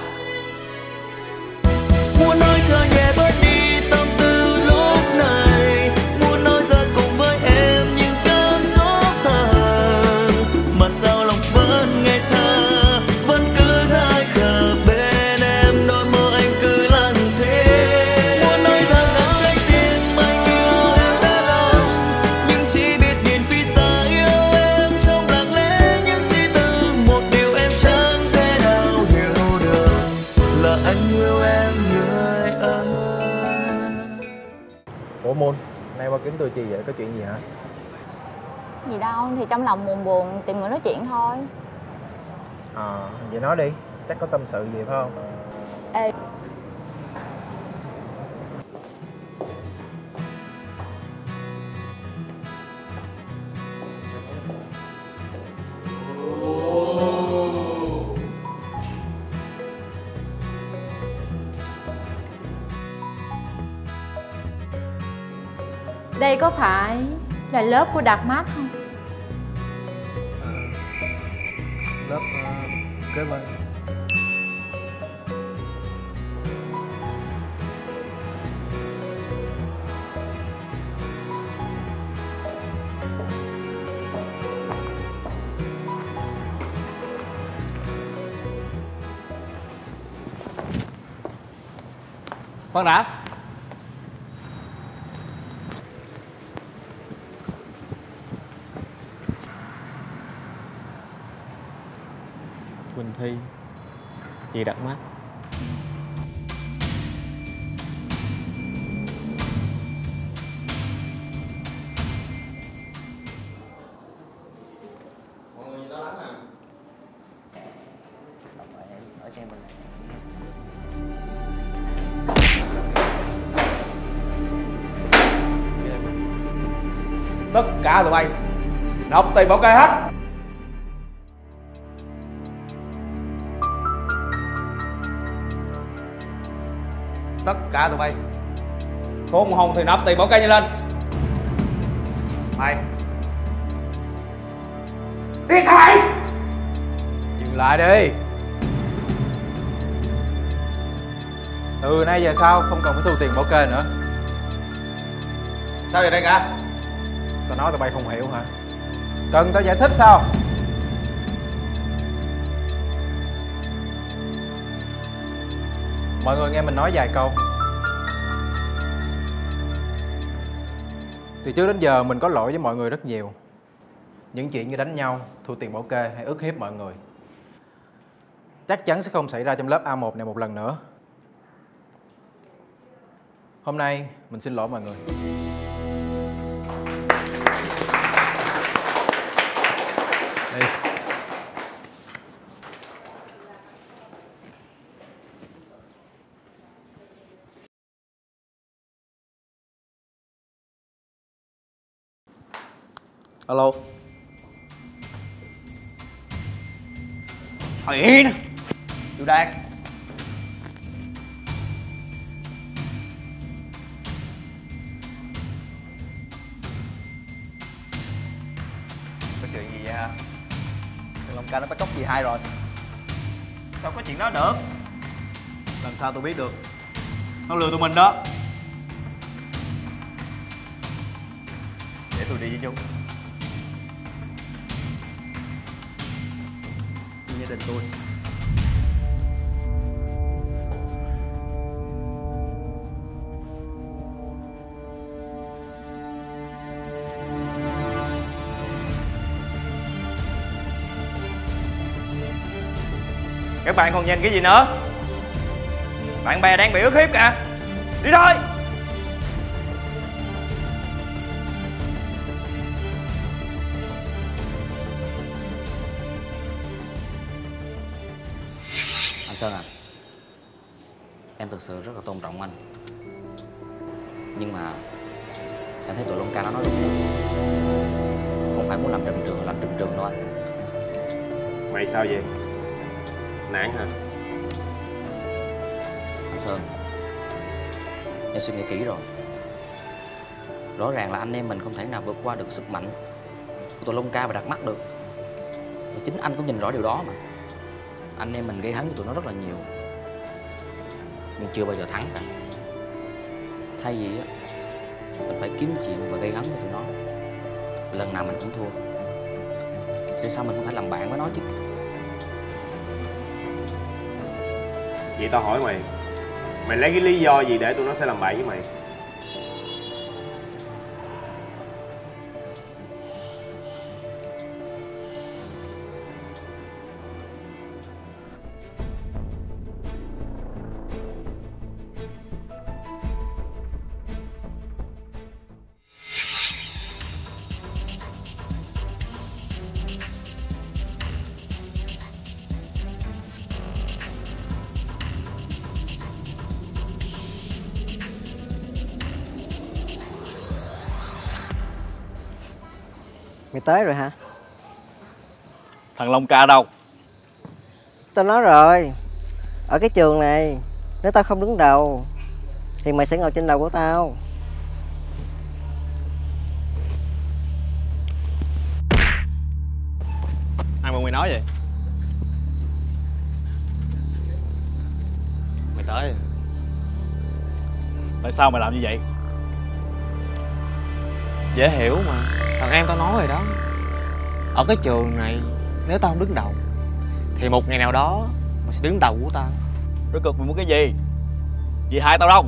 Muốn nói cho nhẹ bớt đi tâm tư lúc này, muốn nói ra cùng với em những cảm xúc thật, mà sao lòng vẫn ngây thơ, vẫn cứ dại khờ bên em, đôi môi anh cứ lặng thế. Muốn nói ra rằng trái tim anh yêu em đã lòng, nhưng chỉ biết nhìn phía xa yêu em trong lặng lẽ những suy tư. Một điều em chẳng thể nào hiểu được là anh yêu em người ơi. Ủa Moon, nay qua kiếm tôi chi vậy? Có chuyện gì hả? Gì đâu, thì trong lòng buồn buồn tìm người nói chuyện thôi. Ờ, à, vậy nói đi, chắc có tâm sự gì phải không? Ê, đây có phải là lớp của Đạt Mát không? Lớp uh, kế bên. Khoan đã. Quỳnh Thi, chị Đạt Mát. Tất cả tụi bay nộp tiền bảo kê hết. Tất cả tụi bay khôn hồn thì nộp tiền bảo kê nhanh lên. Mày đi khai. Dừng lại đi. Từ nay về sau không cần phải thu tiền bảo kê nữa. Sao vậy đây cả? Tao nói tụi bay không hiểu hả? Cần tao giải thích sao? Mọi người nghe mình nói vài câu. Từ trước đến giờ mình có lỗi với mọi người rất nhiều. Những chuyện như đánh nhau, thu tiền bảo kê hay ức hiếp mọi người chắc chắn sẽ không xảy ra trong lớp A một này một lần nữa. Hôm nay mình xin lỗi mọi người. Đi. Alo. Thôi yên. Chú Đạt. Có chuyện gì vậy hả? Thằng Long Ca nó bắt cóc chị hai rồi. Sao có chuyện đó được? Làm sao tôi biết được? Nó lừa tụi mình đó. Để tôi đi với chú. Gia đình tôi. Các bạn còn nhìn cái gì nữa? Bạn bè đang bị ức hiếp kìa. Đi thôi. Anh Sơn à, em thực sự rất là tôn trọng anh. Nhưng mà em thấy tụi Long Ca nó nói đúng rồi. Không phải muốn làm trùm trường là làm trùm trường đâu anh. Mày sao vậy? Nản hả? Anh Sơn, em suy nghĩ kỹ rồi. Rõ ràng là anh em mình không thể nào vượt qua được sức mạnh của tụi Long Ca và Đạt Mắt được. Và chính anh cũng nhìn rõ điều đó mà. Anh em mình gây hấn với tụi nó rất là nhiều, nhưng chưa bao giờ thắng cả. Thay vì á, mình phải kiếm chuyện và gây hấn với tụi nó, lần nào mình cũng thua. Tại sao mình không thể làm bạn với nó chứ? Vậy tao hỏi mày, mày lấy cái lý do gì để tụi nó sẽ làm bạn với mày? Mày tới rồi hả? Thằng Long Ca đâu? Tao nói rồi, ở cái trường này nếu tao không đứng đầu thì mày sẽ ngồi trên đầu của tao. Ai mà mày nói vậy? Mày tới. Tại sao mày làm như vậy? Dễ hiểu mà, thằng em tao nói rồi đó. Ở cái trường này nếu tao không đứng đầu thì một ngày nào đó mày sẽ đứng đầu của tao. Rốt cuộc mày muốn cái gì? Chị hai tao đâu?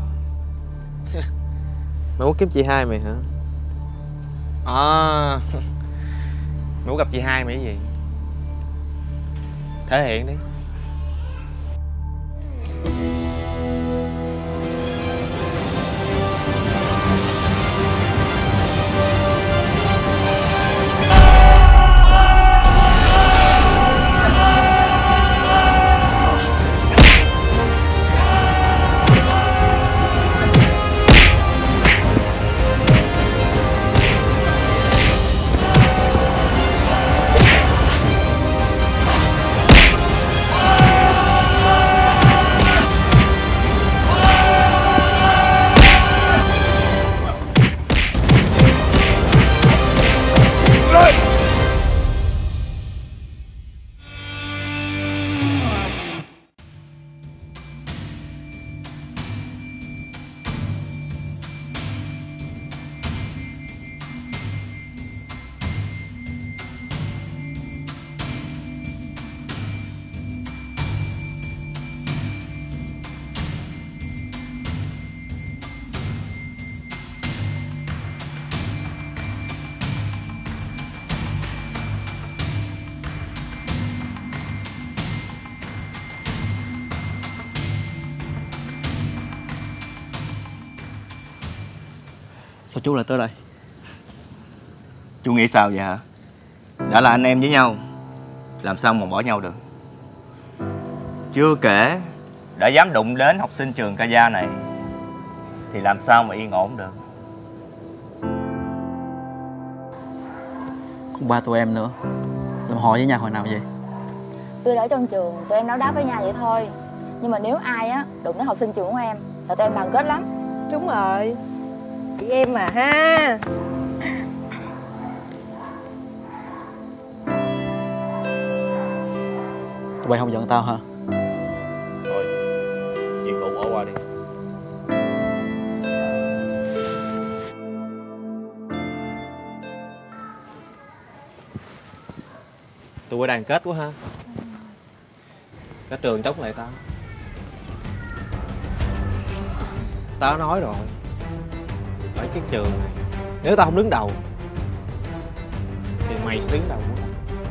Mày muốn kiếm chị hai mày hả? À, mày muốn gặp chị hai mày cái gì? Thể hiện đi. Sao chú lại tới đây? Chú nghĩ sao vậy hả? Đã là anh em với nhau, làm sao mà bỏ nhau được? Chưa kể, đã dám đụng đến học sinh trường Ca Gia này thì làm sao mà yên ổn được? Còn ba tụi em nữa, làm họ với nhau hồi nào vậy? Tôi ở trong trường, tụi em nói đáp với nhau vậy thôi. Nhưng mà nếu ai á đụng đến học sinh trường của em là tụi em đoàn kết lắm. Đúng rồi, chị em mà ha. Tụi bay không giận tao hả? Thôi, chuyện cũ bỏ qua đi. Tụi bay đoàn kết quá ha. Cả trường chống lại tao. Tao nói rồi, ở cái trường này nếu tao không đứng đầu thì mày sẽ đứng đầu của tao.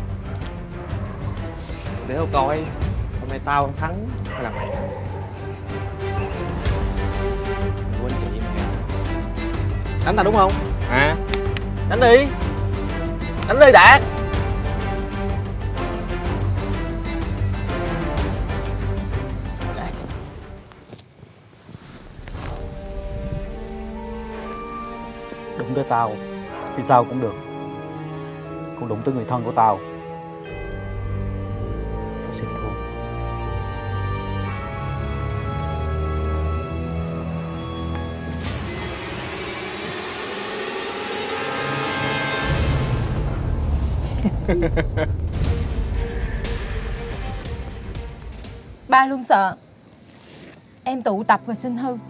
Để tao coi hôm nay tao thắng hay là mày thắng. Mày quên chị mày. Đánh tao đúng không? À, đánh đi. Đánh đi Đạt. Đụng tới tao thì sao cũng được, còn đụng tới người thân của tao, tao xin thua. Ba luôn sợ em tụ tập và xin hư.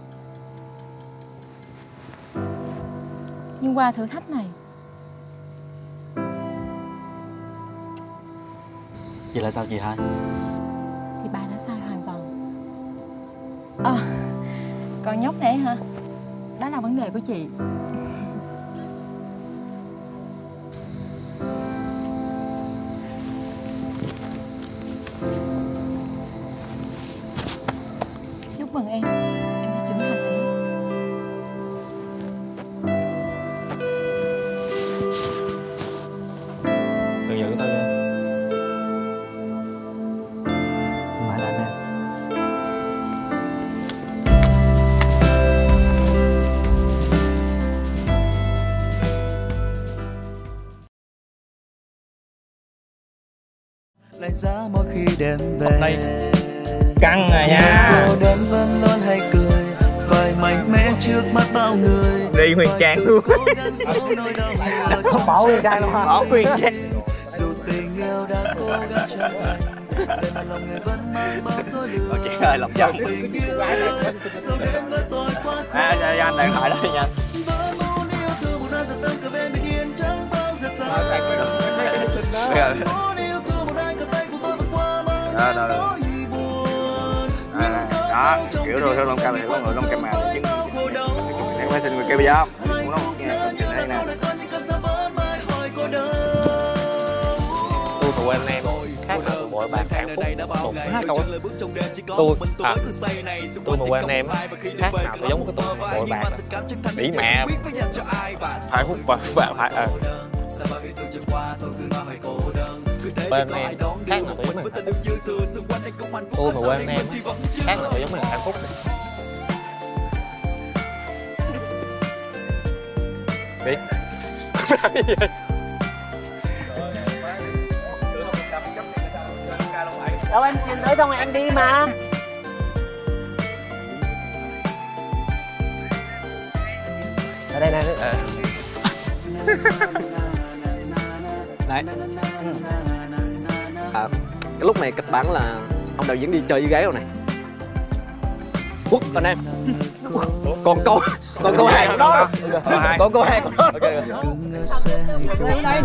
Nhưng qua thử thách này vậy là sao chị hai? thì ba đã sai hoàn toàn. Ờ, còn nhóc này hả? Đó là vấn đề của chị. Chúc mừng em, em đã trưởng thành rồi. Đừng giận tao nha. Mãi là nè. Lại giá mỗi khi đêm về. Căng rồi nha. Cô đơn vẫn luôn hay cười, phải mạnh mẽ trước mắt bao người. Đi Huyền Trang luôn. Không bỏ Huyền Trang luôn hả? Bỏ Huyền Trang. Dù tình yêu đã cố gắng chân thành, để mà lòng người vẫn mang bao dối lừa. Ôi chị ơi, lòng chân. À, cho anh điện thoại đây nha. Đó, đó, đó. À, đó, kiểu rồi theo Long Cam này có người Long Cam mà chứ em phải xin người kia bây giờ không? Muốn nó nghe đây nè. Tôi tụi anh em khác nào tụi bội bạc. một hai câu tôi à tôi mà quen anh em á, khác nào tôi giống cái tụi bội bạc bỉ mẹ phải hút và phải phải à. Bên anh em khác nào tôi giống mình tôi mà quen anh em á, khác nào tôi giống mình hạnh phúc. Biết đâu em nhìn tới xong rồi anh đi mà. Ở đây nè. À. Đấy. À, cái lúc này kịch bản là ông đạo diễn đi chơi với gái rồi này. Quốc anh em. Còn câu còn câu hai của đó. Còn câu hai của đó. Đây đây.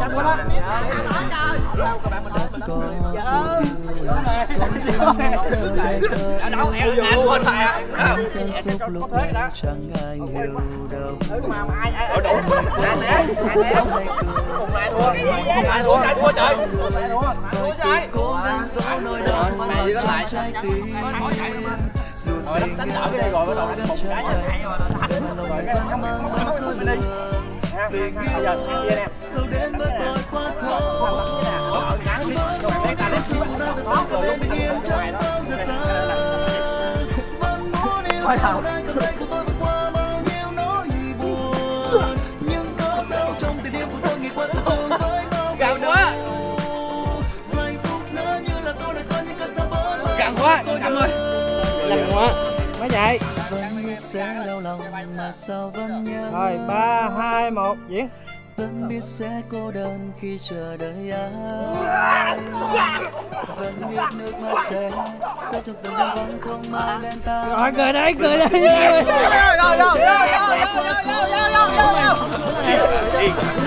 Rồi đánh đỡ cái đây rồi bắt đầu đánh một cái rồi cái nó mình đi. Bây giờ kia nè. Quay đầu. Gạo quá. Gạo quá, cảm ơn. Lạnh quá. Mới vậy. Rồi ba hai một diễn. Vẫn biết sẽ cô đơn khi chờ đợi ai. Vẫn biết nước mắt sẽ sẽ trong từng đêm vắng không mai bên ta. Rồi cười đấy, cười đấy. Rồi rồi rồi rồi rồi rồi rồi rồi rồi.